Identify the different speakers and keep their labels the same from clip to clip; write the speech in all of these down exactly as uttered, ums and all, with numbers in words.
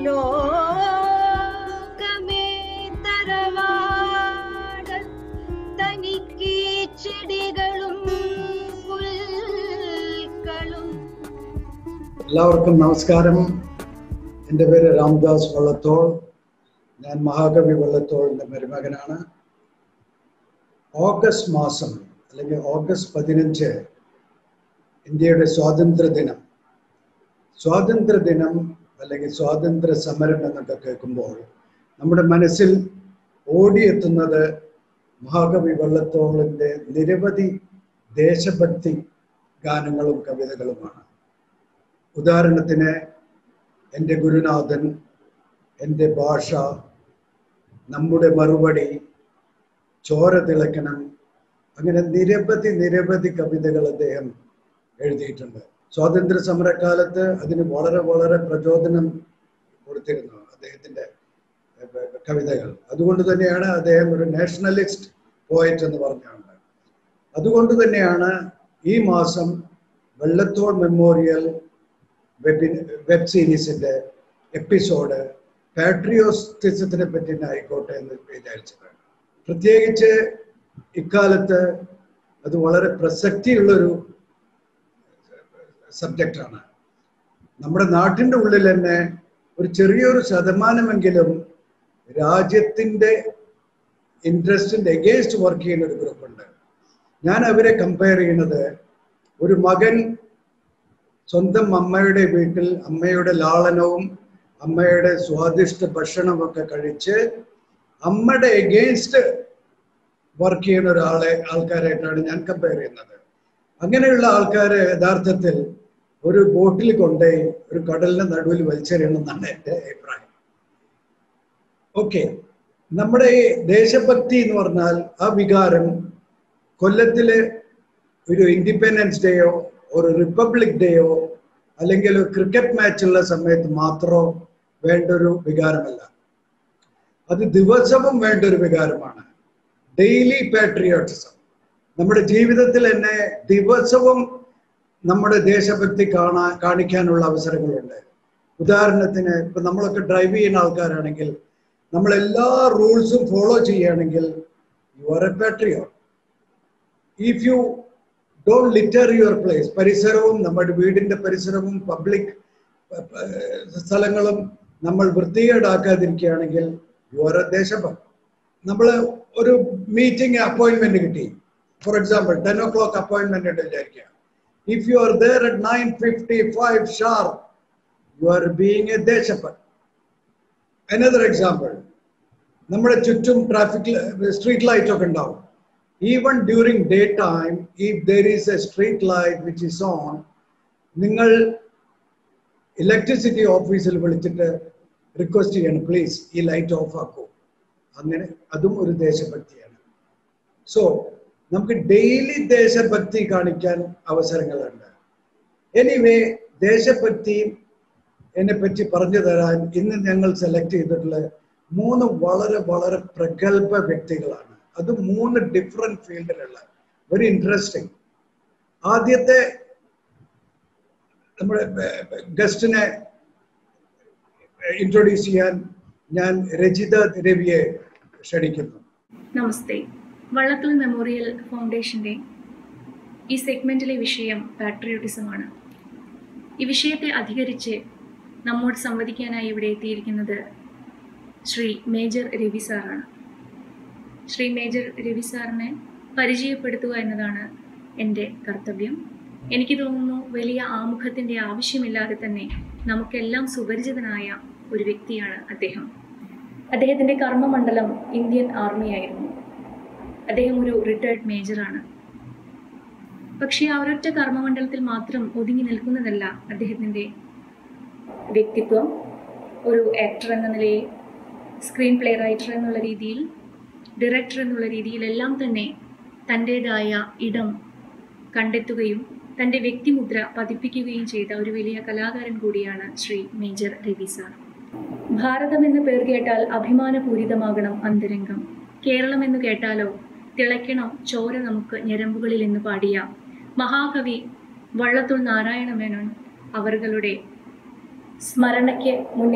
Speaker 1: ലോകമേ തറവാട തനിക്ക് ചെടികളും പുൽക്കളും.
Speaker 2: എല്ലാവർക്കും നമസ്കാരം. എൻ്റെ പേര് രാംദാസ് വള്ളത്തോൾ. ഞാൻ മഹാകവി വള്ളത്തോളിൻ്റെ മരുമകനാണ്. ഓഗസ്റ്റ് മാസം അല്ലെങ്കിൽ ഓഗസ്റ്റ് പതിനഞ്ച് ഇന്ത്യയുടെ സ്വാതന്ത്ര്യ ദിനം. സ്വാതന്ത്ര്യ ദിനം അല്ലെങ്കിൽ സ്വാതന്ത്ര്യ സമരം എന്നൊക്കെ കേൾക്കുമ്പോൾ നമ്മുടെ മനസ്സിൽ ഓടിയെത്തുന്നത് മഹാകവി വള്ളത്തോളിൻ്റെ നിരവധി ദേശഭക്തി ഗാനങ്ങളും കവിതകളുമാണ്. ഉദാഹരണത്തിന് എൻ്റെ ഗുരുനാഥൻ, എൻ്റെ ഭാഷ, നമ്മുടെ മറുപടി, ചോര തിളക്കണം, അങ്ങനെ നിരവധി നിരവധി കവിതകൾ അദ്ദേഹം എഴുതിയിട്ടുണ്ട്. സ്വാതന്ത്ര്യ സമരക്കാലത്ത് അതിന് വളരെ വളരെ പ്രചോദനം കൊടുത്തിരുന്നു അദ്ദേഹത്തിൻ്റെ കവിതകൾ. അതുകൊണ്ട് തന്നെയാണ് അദ്ദേഹം ഒരു നാഷണലിസ്റ്റ് പോയറ്റ് എന്ന് പറഞ്ഞുകൊണ്ട്. അതുകൊണ്ട് തന്നെയാണ് ഈ മാസം വള്ളത്തോൾ മെമ്മോറിയൽ വെബ് വെബ് സീരീസിൻ്റെ എപ്പിസോഡ് പാട്രിയോട്ടിസത്തിനെ പറ്റി ആയിക്കോട്ടെ എന്ന് വിചാരിച്ചത്. പ്രത്യേകിച്ച് ഇക്കാലത്ത് അത് വളരെ പ്രസക്തിയുള്ളൊരു സബ്ജക്റ്റാണ്. നമ്മുടെ നാട്ടിൻ്റെ ഉള്ളിൽ തന്നെ ഒരു ചെറിയൊരു ശതമാനമെങ്കിലും രാജ്യത്തിൻ്റെ ഇൻട്രസ്റ്റിൻ്റെ എഗെയിൻസ്റ്റ് വർക്ക് ചെയ്യുന്ന ഒരു ഗ്രൂപ്പുണ്ട്. ഞാൻ അവരെ കമ്പയർ ചെയ്യുന്നത്, ഒരു മകൻ സ്വന്തം അമ്മയുടെ വീട്ടിൽ അമ്മയുടെ ലാളനവും അമ്മയുടെ സ്വാദിഷ്ട ഭക്ഷണമൊക്കെ കഴിച്ച് അമ്മയുടെ എഗെയിൻസ്റ്റ് വർക്ക് ചെയ്യുന്ന ഒരാളെ ആൾക്കാരായിട്ടാണ് ഞാൻ കമ്പയർ ചെയ്യുന്നത്. അങ്ങനെയുള്ള ആൾക്കാരെ യഥാർത്ഥത്തിൽ ഒരു ബോട്ടിൽ കൊണ്ടുപോയി ഒരു കടലിന്റെ നടുവിൽ വലിച്ചെറിയണമെന്നാണ് എൻ്റെ അഭിപ്രായം. ഓക്കെ, നമ്മുടെ ഈ ദേശഭക്തി എന്ന് പറഞ്ഞാൽ ആ വികാരം കൊല്ലത്തില് ഒരു ഇൻഡിപെൻഡൻസ് ഡേയോ ഒരു റിപ്പബ്ലിക് ഡേയോ അല്ലെങ്കിൽ ഒരു ക്രിക്കറ്റ് മാച്ചുള്ള സമയത്ത് മാത്രമോ വേണ്ട ഒരു വികാരമല്ല. അത് ദിവസവും വേണ്ട ഒരു വികാരമാണ്. Daily patriotism. നമ്മുടെ ജീവിതത്തിൽ തന്നെ ദിവസവും നമ്മുടെ ദേശഭക്തി കാണാൻ കാണിക്കാനുള്ള അവസരങ്ങളുണ്ട്. ഉദാഹരണത്തിന് ഇപ്പൊ നമ്മളൊക്കെ ഡ്രൈവ് ചെയ്യുന്ന ആൾക്കാരാണെങ്കിൽ നമ്മൾ എല്ലാ റൂൾസും ഫോളോ ചെയ്യുകയാണെങ്കിൽ you are a patriot. If you don't litter your place, പരിസരവും നമ്മുടെ വീടിന്റെ പരിസരവും പബ്ലിക് സ്ഥലങ്ങളും നമ്മൾ വൃത്തികേടാക്കാതിരിക്കുകയാണെങ്കിൽ യു ആർ എ ദേശഭക്തൻ. നമ്മൾ ഒരു മീറ്റിംഗ് അപ്പോയിന്റ്മെന്റ് കിട്ടി, for example ten o'clock appointment ഉണ്ട് വിചാരിക്കുക. If you are there at nine fifty five sharp, you are being a ദേശഭക്തൻ. അനദർ എക്സാമ്പിൾ, നമ്മുടെ ചുറ്റും ട്രാഫിക് സ്ട്രീറ്റ് ലൈറ്റ് ഒക്കെ ഉണ്ടാവും. Even during daytime, if there is a street light which is on, നിങ്ങൾ electricity ഓഫീസിൽ വിളിച്ചിട്ട് request ചെയ്യണം, please ഈ ലൈറ്റ് ഓഫ് ആക്കൂ. അങ്ങനെ അതും ഒരു ദേശഭക്തിയാണ്. സോ നമുക്ക് ഡെയിലി ദേശഭക്തി കാണിക്കാൻ അവസരങ്ങളുണ്ട്. എനിവേ, ദേശഭക്തി എന്നെ പറ്റി പറഞ്ഞു തരാൻ ഇന്ന് ഞങ്ങൾ സെലക്ട് ചെയ്തിട്ടുള്ള മൂന്ന് വളരെ വളരെ പ്രഗത്ഭ വ്യക്തികളാണ്. അത് മൂന്ന് ഡിഫറെന്റ് ഫീൽഡിലുള്ള, വെരി ഇൻട്രസ്റ്റിംഗ്. ആദ്യത്തെ നമ്മുടെ ഗസ്റ്റിനെ ഇൻട്രൊഡ്യൂസ് ചെയ്യാൻ ഞാൻ രജിത രവിയെ ക്ഷണിക്കുന്നു.
Speaker 3: നമസ്തേ. വള്ളത്തോൾ മെമ്മോറിയൽ ഫൗണ്ടേഷന്റെ ഈ സെഗ്മെന്റിലെ വിഷയം പാട്രിയോട്ടിസമാണ്. ഈ വിഷയത്തെ അധികരിച്ച് നമ്മോട് സംവദിക്കാനായി ഇവിടെ എത്തിയിരിക്കുന്നത് ശ്രീ മേജർ രവി സാറാണ്. ശ്രീ മേജർ രവി സാറിനെ പരിചയപ്പെടുത്തുക എന്നതാണ് എൻ്റെ കർത്തവ്യം. എനിക്ക് തോന്നുന്നു വലിയ ആമുഖത്തിൻ്റെ ആവശ്യമില്ലാതെ തന്നെ നമുക്കെല്ലാം സുപരിചിതനായ ഒരു വ്യക്തിയാണ് അദ്ദേഹം. അദ്ദേഹത്തിൻ്റെ കർമ്മമണ്ഡലം ഇന്ത്യൻ ആർമിയായിരുന്നു. അദ്ദേഹം ഒരു റിട്ടയർഡ് മേജറാണ്. പക്ഷേ ആ ഒരൊറ്റ കർമ്മമണ്ഡലത്തിൽ മാത്രം ഒതുങ്ങി നിൽക്കുന്നതല്ല അദ്ദേഹത്തിൻ്റെ വ്യക്തിത്വം. ഒരു ആക്ടർ എന്ന നിലയിൽ, സ്ക്രീൻ പ്ലേ റൈറ്റർ എന്നുള്ള രീതിയിൽ, ഡയറക്ടർ എന്നുള്ള രീതിയിലെല്ലാം തന്നെ തൻ്റേതായ ഇടം കണ്ടെത്തുകയും തൻ്റെ വ്യക്തിമുദ്ര പതിപ്പിക്കുകയും ചെയ്ത ഒരു വലിയ കലാകാരൻ കൂടിയാണ് ശ്രീ മേജർ രവി സാർ. ഭാരതം എന്ന് പേർ കേട്ടാൽ അഭിമാനപൂരിതമാകണം അന്തരംഗം, കേരളം എന്ന് കേട്ടാലോ തിളയ്ക്കണം ചോര നമുക്ക് ഞരമ്പുകളിൽ എന്ന് പാടിയ മഹാകവി വള്ളത്തോൾ നാരായണ മേനോൻ അവരുടെ സ്മരണയ്ക്ക് മുന്നിൽ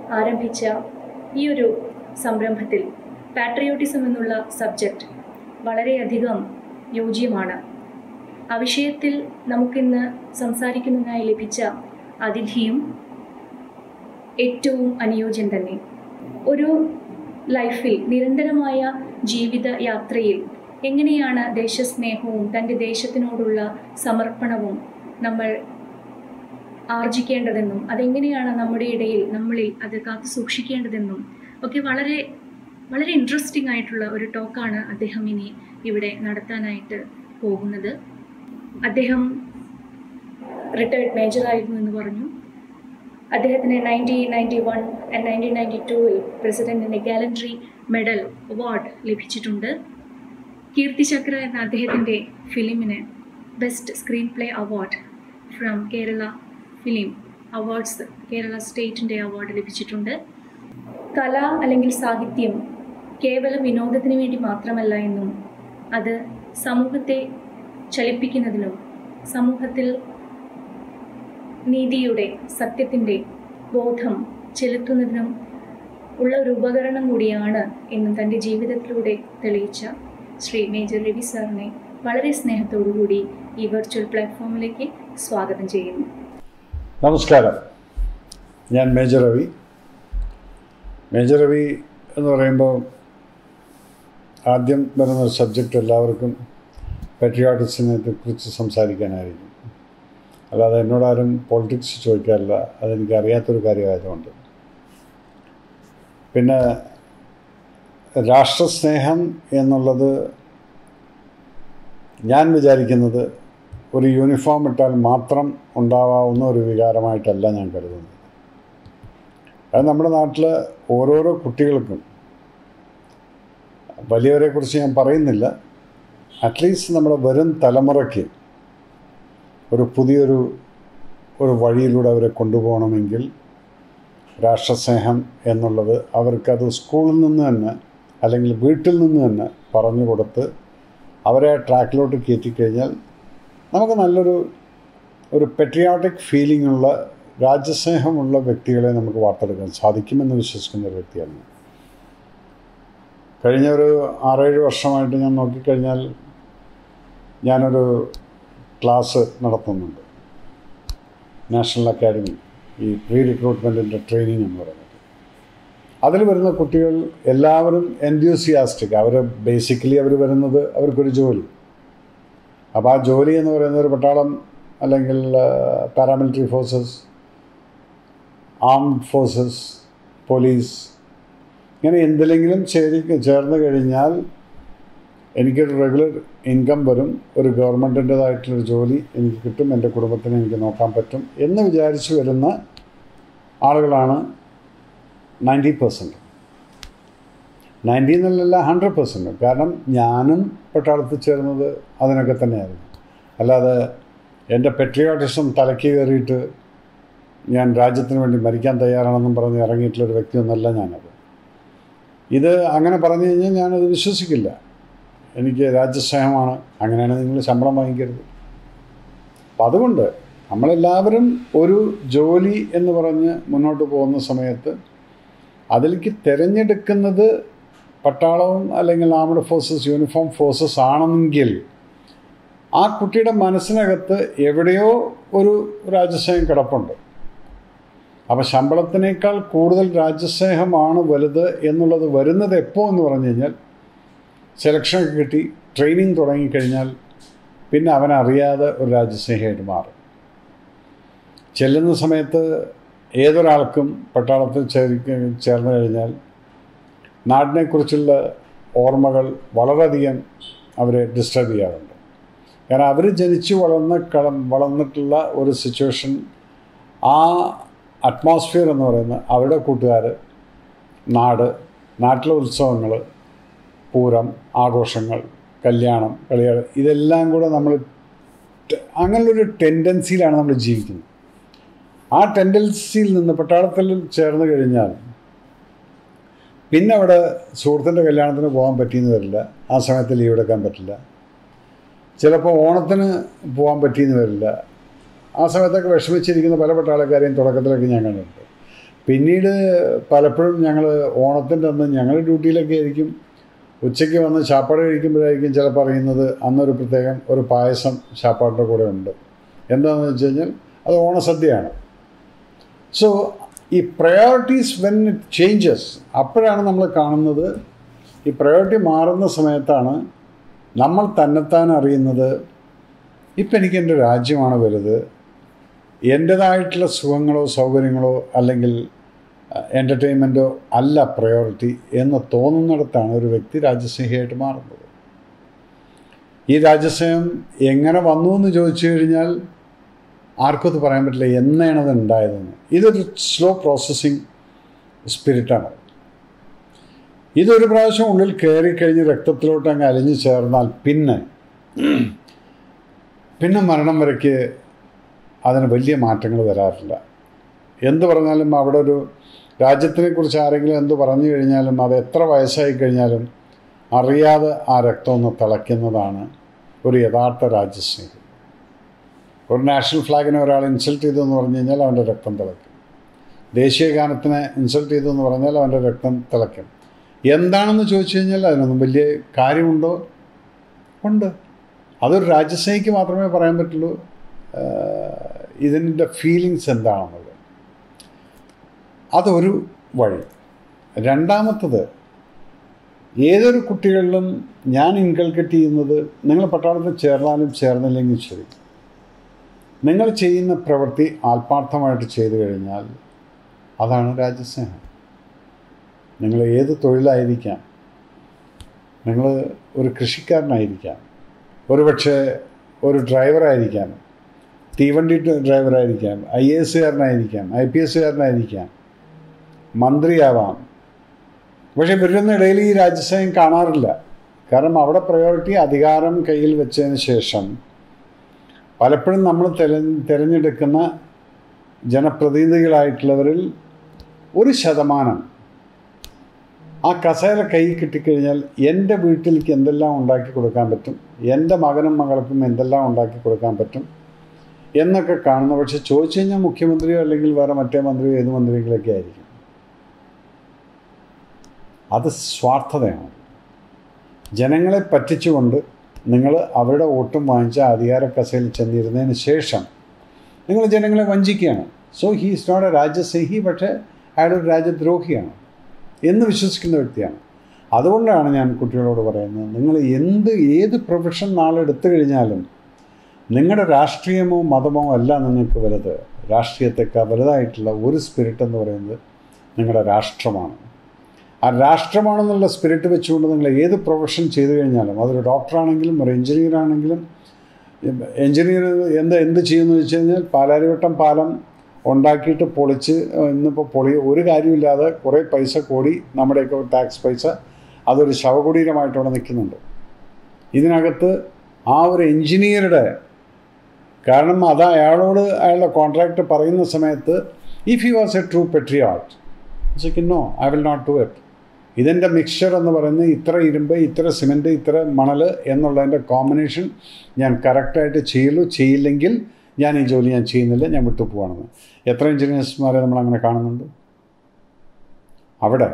Speaker 3: ആരംഭിച്ച ഈ ഒരു സംരംഭത്തിൽ പാട്രിയോട്ടിസം എന്നുള്ള സബ്ജക്റ്റ് വളരെയധികം യോജ്യമാണ്. ആ വിഷയത്തിൽ നമുക്കിന്ന് സംസാരിക്കുന്നതിനായി ലഭിച്ച അതിഥിയും ഏറ്റവും അനുയോജ്യം തന്നെ. ഒരു ലൈഫിൽ നിരന്തരമായ ജീവിത യാത്രയിൽ എങ്ങനെയാണ് ദേശസ്നേഹവും തൻ്റെ ദേശത്തിനോടുള്ള സമർപ്പണവും നമ്മൾ ആർജിക്കേണ്ടതെന്നും അതെങ്ങനെയാണ് നമ്മുടെ ഇടയിൽ നമ്മളിൽ അത് കാത്തു സൂക്ഷിക്കേണ്ടതെന്നും ഒക്കെ വളരെ വളരെ ഇൻട്രസ്റ്റിംഗ് ആയിട്ടുള്ള ഒരു ടോക്കാണ് അദ്ദേഹം ഇനി ഇവിടെ നടത്താനായിട്ട് പോകുന്നത്. അദ്ദേഹം റിട്ടയർഡ് മേജറായിരുന്നു എന്ന് പറഞ്ഞു. അദ്ദേഹത്തിന് nineteen ninety one and nineteen ninety ടൂവിൽ പ്രസിഡന്റിൻ്റെ ഗാലൻട്രി മെഡൽ അവാർഡ് ലഭിച്ചിട്ടുണ്ട്. കീർത്തിചക്ര എന്ന അദ്ദേഹത്തിൻ്റെ ഫിലിമിന് best screenplay award from Kerala film awards Kerala സ്റ്റേറ്റിൻ്റെ അവാർഡ് ലഭിച്ചിട്ടുണ്ട്. കല അല്ലെങ്കിൽ സാഹിത്യം കേവലം വിനോദത്തിന് വേണ്ടി മാത്രമല്ല എന്നും അത് സമൂഹത്തെ ചലിപ്പിക്കുന്നതിനും സമൂഹത്തിൽ നീതിയുടെ സത്യത്തിൻ്റെ ബോധം ചെലുത്തുന്നതിനും ഉള്ള ഒരു ഉപകരണം കൂടിയാണ് എന്നും തൻ്റെ ജീവിതത്തിലൂടെ തെളിയിച്ച ശ്രീ മേജർ രവി സാറിനെ വളരെ സ്നേഹത്തോടുകൂടി ഈ വെർച്വൽ പ്ലാറ്റ്ഫോമിലേക്ക് സ്വാഗതം ചെയ്യുന്നു.
Speaker 4: നമസ്കാരം, ഞാൻ മേജർ രവി. മേജർ രവി എന്ന് പറയുമ്പോൾ ആദ്യം വരുന്ന സബ്ജക്റ്റ് എല്ലാവർക്കും പാട്രിയോട്ടിസത്തിനെ കുറിച്ച് സംസാരിക്കാനായിരിക്കും. അല്ലാതെ എന്നോടാരും പൊളിറ്റിക്സ് ചോദിക്കാറില്ല, അതെനിക്ക് അറിയാത്തൊരു കാര്യമായതുകൊണ്ട്. പിന്നെ രാഷ്ട്രസ്നേഹം എന്നുള്ളത് ഞാൻ വിചാരിക്കുന്നത് ഒരു യൂണിഫോം ഇട്ടാൽ മാത്രം ഉണ്ടാവാവുന്ന ഒരു വികാരമായിട്ടല്ല ഞാൻ കരുതുന്നത്. അത് നമ്മുടെ നാട്ടിൽ ഓരോരോ കുട്ടികൾക്കും, വലിയവരെക്കുറിച്ച് ഞാൻ പറയുന്നില്ല, അറ്റ്ലീസ്റ്റ് നമ്മുടെ വരും തലമുറയ്ക്ക് ഒരു പുതിയൊരു ഒരു വഴിയിലൂടെ അവരെ കൊണ്ടുപോകണമെങ്കിൽ രാഷ്ട്രസ്നേഹം എന്നുള്ളത് അവർക്കത് സ്കൂളിൽ നിന്ന് തന്നെ അല്ലെങ്കിൽ വീട്ടിൽ നിന്ന് തന്നെ പറഞ്ഞു കൊടുത്ത് അവരെ ട്രാക്കിലോട്ട് കയറ്റിക്കഴിഞ്ഞാൽ നമുക്ക് നല്ലൊരു ഒരു പെട്രിയോട്ടിക് ഫീലിംഗ് ഉള്ള രാജ്യസ്നേഹമുള്ള വ്യക്തികളെ നമുക്ക് വാർത്തെടുക്കാൻ സാധിക്കുമെന്ന് വിശ്വസിക്കുന്ന ഒരു വ്യക്തിയാണ്. കഴിഞ്ഞ ഒരു ആറേഴ് വർഷമായിട്ട് ഞാൻ നോക്കിക്കഴിഞ്ഞാൽ ഞാനൊരു ക്ലാസ് നടത്തുന്നുണ്ട്, നാഷണൽ അക്കാഡമി, ഈ പ്രീ റിക്രൂട്ട്മെൻറ്റിൻ്റെ ട്രെയിനിങ് എന്ന് പറയുന്നത്. അതിൽ വരുന്ന കുട്ടികൾ എല്ലാവരും എൻത്യൂസിയാസ്റ്റിക്. അവർ ബേസിക്കലി അവർ വരുന്നത് അവർക്കൊരു ജോലി. അപ്പോൾ ആ ജോലി എന്ന് പറയുന്നത് ഒരു പട്ടാളം അല്ലെങ്കിൽ paramilitary forces, armed forces, police, ഇങ്ങനെ എന്തിലെങ്കിലും ചേരി ചേർന്ന് കഴിഞ്ഞാൽ എനിക്കൊരു റെഗുലർ ഇൻകം വരും, ഒരു ഗവൺമെൻറ്റിൻ്റേതായിട്ടുള്ളൊരു ജോലി എനിക്ക് കിട്ടും, എൻ്റെ കുടുംബത്തിനെ എനിക്ക് നോക്കാൻ പറ്റും എന്ന് വിചാരിച്ച് വരുന്ന ആളുകളാണ് നയൻറ്റി പെർസെൻറ്റ്. നയൻറ്റി എന്നല്ല, ഹൺഡ്രഡ് പെർസെൻറ്റ്. കാരണം ഞാനും പട്ടാളത്തിൽ ചേർന്നത് അതിനൊക്കെ തന്നെയായിരുന്നു. അല്ലാതെ എൻ്റെ പെട്രിയോട്ടിസം തലയ്ക്ക് കയറിയിട്ട് ഞാൻ രാജ്യത്തിന് വേണ്ടി മരിക്കാൻ തയ്യാറാണെന്നും പറഞ്ഞ് ഇറങ്ങിയിട്ടുള്ളൊരു വ്യക്തിയൊന്നല്ല ഞാനത്. ഇത് അങ്ങനെ പറഞ്ഞു കഴിഞ്ഞാൽ ഞാനത് വിശ്വസിക്കില്ല. എനിക്ക് രാജ്യസ്നേഹമാണ്, അങ്ങനെയാണ് നിങ്ങൾ ശമ്പളം വാങ്ങിക്കരുത്. അപ്പം അതുകൊണ്ട് നമ്മളെല്ലാവരും ഒരു ജോലി എന്ന് പറഞ്ഞ് മുന്നോട്ട് പോകുന്ന സമയത്ത് അതിലേക്ക് തിരഞ്ഞെടുക്കുന്നത് പട്ടാളവും അല്ലെങ്കിൽ ആംഡ് ഫോഴ്സസ്, യൂണിഫോം ഫോഴ്സസ് ആണെങ്കിൽ ആ കുട്ടിയുടെ മനസ്സിനകത്ത് എവിടെയോ ഒരു രാജ്യസ്നേഹം കിടപ്പുണ്ട്. അപ്പോൾ ശമ്പളത്തിനേക്കാൾ കൂടുതൽ രാജ്യസ്നേഹമാണ് വലുത് എന്നുള്ളത് വരുന്നത് എപ്പോൾ എന്ന് പറഞ്ഞു കഴിഞ്ഞാൽ സെലക്ഷനൊക്കെ കിട്ടി ട്രെയിനിങ് തുടങ്ങിക്കഴിഞ്ഞാൽ പിന്നെ അവനറിയാതെ ഒരു രാജ്യസ്നേഹിയായിട്ട് മാറും. ചെല്ലുന്ന സമയത്ത് ഏതൊരാൾക്കും പട്ടാളത്തിൽ ചേരി ചേർന്ന് കഴിഞ്ഞാൽ നാടിനെക്കുറിച്ചുള്ള ഓർമ്മകൾ വളരെയധികം അവരെ ഡിസ്റ്റർബ് ചെയ്യാറുണ്ട്. കാരണം അവർ ജനിച്ചു വളർന്ന കളം വളർന്നിട്ടുള്ള ഒരു സിറ്റുവേഷൻ, ആ അറ്റ്മോസ്ഫിയർ എന്ന് പറയുന്ന അവരുടെ കൂട്ടുകാർ, നാട്, നാട്ടിലെ ഉത്സവങ്ങൾ, പൂരം, ആഘോഷങ്ങൾ, കല്യാണം, കളികൾ, ഇതെല്ലാം കൂടെ നമ്മൾ അങ്ങനെയൊരു ടെൻഡൻസിയിലാണ് നമ്മൾ ജീവിക്കുന്നത്. ആ ടെൻഡൻസിയിൽ നിന്ന് പട്ടാളത്തിൽ ചേർന്ന് കഴിഞ്ഞാൽ പിന്നെ അവിടെ സുഹൃത്തിൻ്റെ കല്യാണത്തിന് പോകാൻ പറ്റിയെന്ന് വരില്ല, ആ സമയത്ത് ലീവ് എടുക്കാൻ പറ്റില്ല. ചിലപ്പോൾ ഓണത്തിന് പോകാൻ പറ്റിയെന്ന് വരില്ല. ആ സമയത്തൊക്കെ വിഷമിച്ചിരിക്കുന്ന പല പട്ടാളക്കാരെയും തുടക്കത്തിലൊക്കെ ഞാൻ കണ്ടിട്ടുണ്ട്. പിന്നീട് പലപ്പോഴും ഞങ്ങൾ ഓണത്തിൻ്റെ അന്ന് ഞങ്ങൾ ഡ്യൂട്ടിയിലൊക്കെ ആയിരിക്കും, ഉച്ചയ്ക്ക് വന്ന് ചാപ്പാട് കഴിക്കുമ്പോഴായിരിക്കും ചിലപ്പോൾ അറിയുന്നത് അന്നൊരു പ്രത്യേകം ഒരു പായസം ചാപ്പാടിൻ്റെ കൂടെ ഉണ്ട്. എന്താണെന്ന് വെച്ച് കഴിഞ്ഞാൽ അത് ഓണസദ്യയാണ്. സോ ഈ പ്രയോറിറ്റീസ് വെൻ ഇറ്റ് ചേഞ്ചസ്, അപ്പോഴാണ് നമ്മൾ കാണുന്നത് ഈ പ്രയോറിറ്റി മാറുന്ന സമയത്താണ് നമ്മൾ തന്നെത്താൻ അറിയുന്നത് ഇപ്പം എനിക്ക് എൻ്റെ രാജ്യമാണ് വലുത്, എൻ്റേതായിട്ടുള്ള സുഖങ്ങളോ സൗകര്യങ്ങളോ അല്ലെങ്കിൽ എൻ്റർടൈൻമെൻറ്റോ അല്ല പ്രയോറിറ്റി എന്ന് തോന്നുന്നിടത്താണ് ഒരു വ്യക്തി രാജ്യസ്നേഹിയായിട്ട് മാറുന്നത്. ഈ രാജ്യസ്നേഹം എങ്ങനെ വന്നു എന്ന് ചോദിച്ചു കഴിഞ്ഞാൽ ആർക്കും അത് പറയാൻ പറ്റില്ല എന്നാണ് അത് ഉണ്ടായതെന്ന്. ഇതൊരു സ്ലോ പ്രോസസ്സിങ് സ്പിരിറ്റാണ്. ഇതൊരു പ്രാവശ്യം ഉള്ളിൽ കയറിക്കഴിഞ്ഞ് രക്തത്തിലോട്ട് അങ്ങ് അലിഞ്ഞു ചേർന്നാൽ പിന്നെ പിന്നെ മരണം വരയ്ക്ക് അതിന് വലിയ മാറ്റങ്ങൾ വരാറില്ല. എന്ത് പറഞ്ഞാലും അവിടെ ഒരു രാജ്യത്തിനെക്കുറിച്ച് ആരെങ്കിലും എന്ത് പറഞ്ഞു കഴിഞ്ഞാലും അത് എത്ര വയസ്സായി കഴിഞ്ഞാലും അറിയാതെ ആ രക്തം ഒന്ന് തിളയ്ക്കുന്നതാണ് ഒരു യഥാർത്ഥ രാജ്യസ്നേഹി. ഒരു നാഷണൽ ഫ്ലാഗിനെ ഒരാൾ ഇൻസൾട്ട് ചെയ്തു എന്ന് പറഞ്ഞു കഴിഞ്ഞാൽ അവൻ്റെ രക്തം തിളയ്ക്കും. ദേശീയ ഗാനത്തിനെ ഇൻസൾട്ട് ചെയ്തു എന്ന് പറഞ്ഞാൽ അവൻ്റെ രക്തം തിളയ്ക്കും. എന്താണെന്ന് ചോദിച്ചു കഴിഞ്ഞാൽ അതിനൊന്നും വലിയ കാര്യമുണ്ടോ? ഉണ്ട്. അതൊരു രാജ്യസ്നേഹിക്ക് മാത്രമേ പറയാൻ പറ്റുള്ളൂ ഇതിൻ്റെ ഫീലിങ്സ് എന്താണെന്നുള്ളത്. അതൊരു വഴി. രണ്ടാമത്തത്, ഏതൊരു കുട്ടികളിലും ഞാൻ ഇൻകൾക്കേറ്റ് ചെയ്യുന്നത്, നിങ്ങൾ പട്ടാളത്തിൽ ചേർന്നാലും ചേർന്നില്ലെങ്കിൽ ശരി, നിങ്ങൾ ചെയ്യുന്ന പ്രവൃത്തി ആത്മാർത്ഥമായിട്ട് ചെയ്തു കഴിഞ്ഞാൽ അതാണ് രാജ്യസ്നേഹം. നിങ്ങൾ ഏത് തൊഴിലായിരിക്കാം, നിങ്ങൾ ഒരു കൃഷിക്കാരനായിരിക്കാം, ഒരുപക്ഷെ ഒരു ഡ്രൈവറായിരിക്കാം, തീവണ്ടി ഡ്രൈവറായിരിക്കാം, ഐ എ എസുകാരനായിരിക്കാം, ഐ പി എസുകാരനായിരിക്കാം, മന്ത്രിയാവാം. പക്ഷെ ഇവരുടെ ഇടയിൽ ഈ രാജ്യസ്നേഹം കാണാറില്ല. കാരണം അവിടെ പ്രയോറിറ്റി അധികാരം കയ്യിൽ വെച്ചതിന് ശേഷം പലപ്പോഴും നമ്മൾ തെര തിരഞ്ഞെടുക്കുന്ന ജനപ്രതിനിധികളായിട്ടുള്ളവരിൽ ഒരു ശതമാനം ആ കസേര കൈ കിട്ടിക്കഴിഞ്ഞാൽ എൻ്റെ വീട്ടിലേക്ക് എന്തെല്ലാം ഉണ്ടാക്കി കൊടുക്കാൻ പറ്റും, എൻ്റെ മകനും മകൾക്കും എന്തെല്ലാം ഉണ്ടാക്കി കൊടുക്കാൻ പറ്റും എന്നൊക്കെ കാണുന്ന. പക്ഷെ ചോദിച്ചു കഴിഞ്ഞാൽ മുഖ്യമന്ത്രിയോ അല്ലെങ്കിൽ വേറെ മറ്റേ മന്ത്രിയോ ഏത് മന്ത്രികളൊക്കെ ആയിരിക്കും. അത് സ്വാർത്ഥതയാണ്. ജനങ്ങളെ പറ്റിച്ചുകൊണ്ട് നിങ്ങൾ അവരുടെ വോട്ടും വാങ്ങിച്ച അധികാര കസേരയിൽ ചെന്നിരുന്നതിന് ശേഷം നിങ്ങൾ ജനങ്ങളെ വഞ്ചിക്കുകയാണ്. So he is not a രാജ്യസ്നേഹി, പക്ഷേ അയാൾ ഒരു രാജ്യദ്രോഹിയാണ് എന്ന് വിശ്വസിക്കുന്ന വ്യക്തിയാണ്. അതുകൊണ്ടാണ് ഞാൻ കുട്ടികളോട് പറയുന്നത്, നിങ്ങൾ എന്ത് ഏത് പ്രൊഫഷൻ നാളെ എടുത്തു കഴിഞ്ഞാലും നിങ്ങളുടെ രാഷ്ട്രീയമോ മതമോ അല്ല നിങ്ങൾക്ക് വലുത്. രാഷ്ട്രീയത്തെക്കാൾ വലുതായിട്ടുള്ള ഒരു സ്പിരിറ്റ് എന്ന് പറയുന്നത് നിങ്ങളുടെ രാഷ്ട്രമാണ്. ആ രാഷ്ട്രമാണെന്നുള്ള സ്പിരിറ്റ് വെച്ചുകൊണ്ട് നിങ്ങൾ ഏത് പ്രൊഫഷൻ ചെയ്തു കഴിഞ്ഞാലും, അതൊരു ഡോക്ടറാണെങ്കിലും ഒരു എഞ്ചിനീയർ ആണെങ്കിലും, എഞ്ചിനീയർ എന്താ എന്ത് ചെയ്യുമെന്ന് വെച്ച് കഴിഞ്ഞാൽ പാലാരിവട്ടം പാലം ഉണ്ടാക്കിയിട്ട് പൊളിച്ച് ഇന്നിപ്പോൾ പൊളി ഒരു കാര്യമില്ലാതെ കുറേ പൈസ കൂടി നമ്മുടെയൊക്കെ ടാക്സ് പൈസ അതൊരു ശവകുടീരമായിട്ട് അവിടെ നിൽക്കുന്നുണ്ട്. ഇതിനകത്ത് ആ ഒരു എഞ്ചിനീയറുടെ കാരണം അത് അയാളോട് അയാളുടെ കോൺട്രാക്ട് പറയുന്ന സമയത്ത് if he was a true patriot it's no I will not do it. ഇതിൻ്റെ മിക്സ്ചർ എന്ന് പറയുന്നത് ഇത്ര ഇരുമ്പ്, ഇത്ര സിമെൻറ്റ്, ഇത്ര മണൽ എന്നുള്ളതിൻ്റെ കോമ്പിനേഷൻ ഞാൻ കറക്റ്റായിട്ട് ചെയ്യുള്ളൂ, ചെയ്യില്ലെങ്കിൽ ഞാൻ ഈ ജോലി ഞാൻ ചെയ്യുന്നില്ല, ഞാൻ വിട്ടുപോവാണെന്ന്. എത്ര എഞ്ചിനീയേഴ്സ്മാരെ നമ്മളങ്ങനെ കാണുന്നുണ്ട്. അവിടെ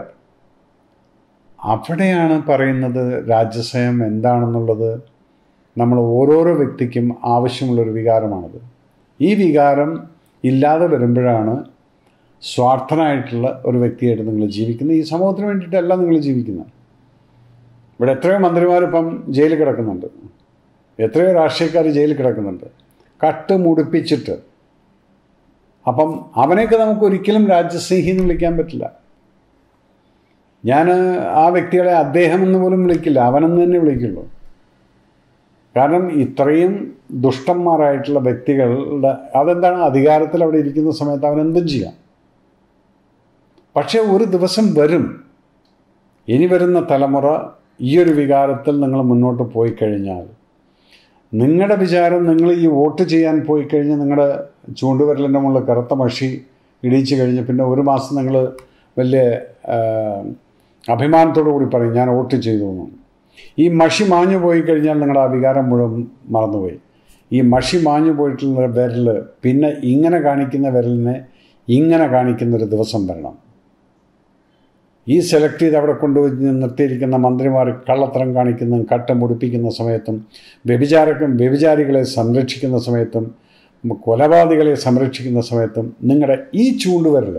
Speaker 4: അവിടെയാണ് പറയുന്നത് രാജ്യസ്നേഹം എന്താണെന്നുള്ളത്. നമ്മൾ ഓരോരോ വ്യക്തിക്കും ആവശ്യമുള്ളൊരു വികാരമാണത്. ഈ വികാരം ഇല്ലാതെ വരുമ്പോഴാണ് സ്വാർത്ഥനായിട്ടുള്ള ഒരു വ്യക്തിയായിട്ട് നിങ്ങൾ ജീവിക്കുന്നത്. ഈ സമൂഹത്തിന് വേണ്ടിയിട്ടല്ല നിങ്ങൾ ജീവിക്കുന്നത്. ഇവിടെ എത്രയോ മന്ത്രിമാരിപ്പം ജയിലിൽ കിടക്കുന്നുണ്ട്, എത്രയോ രാഷ്ട്രീയക്കാർ ജയിലിൽ കിടക്കുന്നുണ്ട് കട്ട് മുടിപ്പിച്ചിട്ട്. അപ്പം അവനെയൊക്കെ നമുക്ക് ഒരിക്കലും രാജ്യസ്നേഹി എന്ന് വിളിക്കാൻ പറ്റില്ല. ഞാൻ ആ വ്യക്തികളെ അദ്ദേഹം എന്ന് പോലും വിളിക്കില്ല, അവനെന്ന് തന്നെ വിളിക്കുള്ളൂ. കാരണം ഇത്രയും ദുഷ്ടന്മാരായിട്ടുള്ള വ്യക്തികളുടെ അതെന്താണ്, അധികാരത്തിൽ അവിടെ ഇരിക്കുന്ന സമയത്ത് അവൻ എന്തും ചെയ്യാം. പക്ഷേ ഒരു ദിവസം വരും, ഇനി വരുന്ന തലമുറ ഈ ഒരു വികാരത്തിൽ നിങ്ങൾ മുന്നോട്ട് പോയി കഴിഞ്ഞാൽ, നിങ്ങളുടെ വിചാരം നിങ്ങൾ ഈ വോട്ട് ചെയ്യാൻ പോയി കഴിഞ്ഞാൽ നിങ്ങളുടെ ചൂണ്ടുവിരലിൻ്റെ മുകളിൽ കറുത്ത മഷി ഇടിച്ചു കഴിഞ്ഞ് പിന്നെ ഒരു മാസം നിങ്ങൾ വലിയ അഭിമാനത്തോടു കൂടി പറയും ഞാൻ വോട്ട് ചെയ്തു എന്ന്. ഈ മഷി മാഞ്ഞു പോയി കഴിഞ്ഞാൽ നിങ്ങളുടെ ആ വികാരം മുഴുവൻ മറന്നുപോയി. ഈ മഷി മാഞ്ഞു പോയിട്ടുള്ള വിരൽ പിന്നെ ഇങ്ങനെ കാണിക്കുന്ന വിരലിനെ ഇങ്ങനെ കാണിക്കുന്നൊരു ദിവസം വരണം. ഈ സെലക്ട് ചെയ്ത് അവിടെ കൊണ്ടുപോയി നിർത്തിയിരിക്കുന്ന മന്ത്രിമാർ കള്ളത്തരം കാണിക്കുന്നതും കട്ട മുടിപ്പിക്കുന്ന സമയത്തും വ്യഭിചാരക്കും വ്യഭിചാരികളെ സംരക്ഷിക്കുന്ന സമയത്തും കൊലപാതകളെ സംരക്ഷിക്കുന്ന സമയത്തും നിങ്ങളുടെ ഈ ചൂണ്ടുവരൽ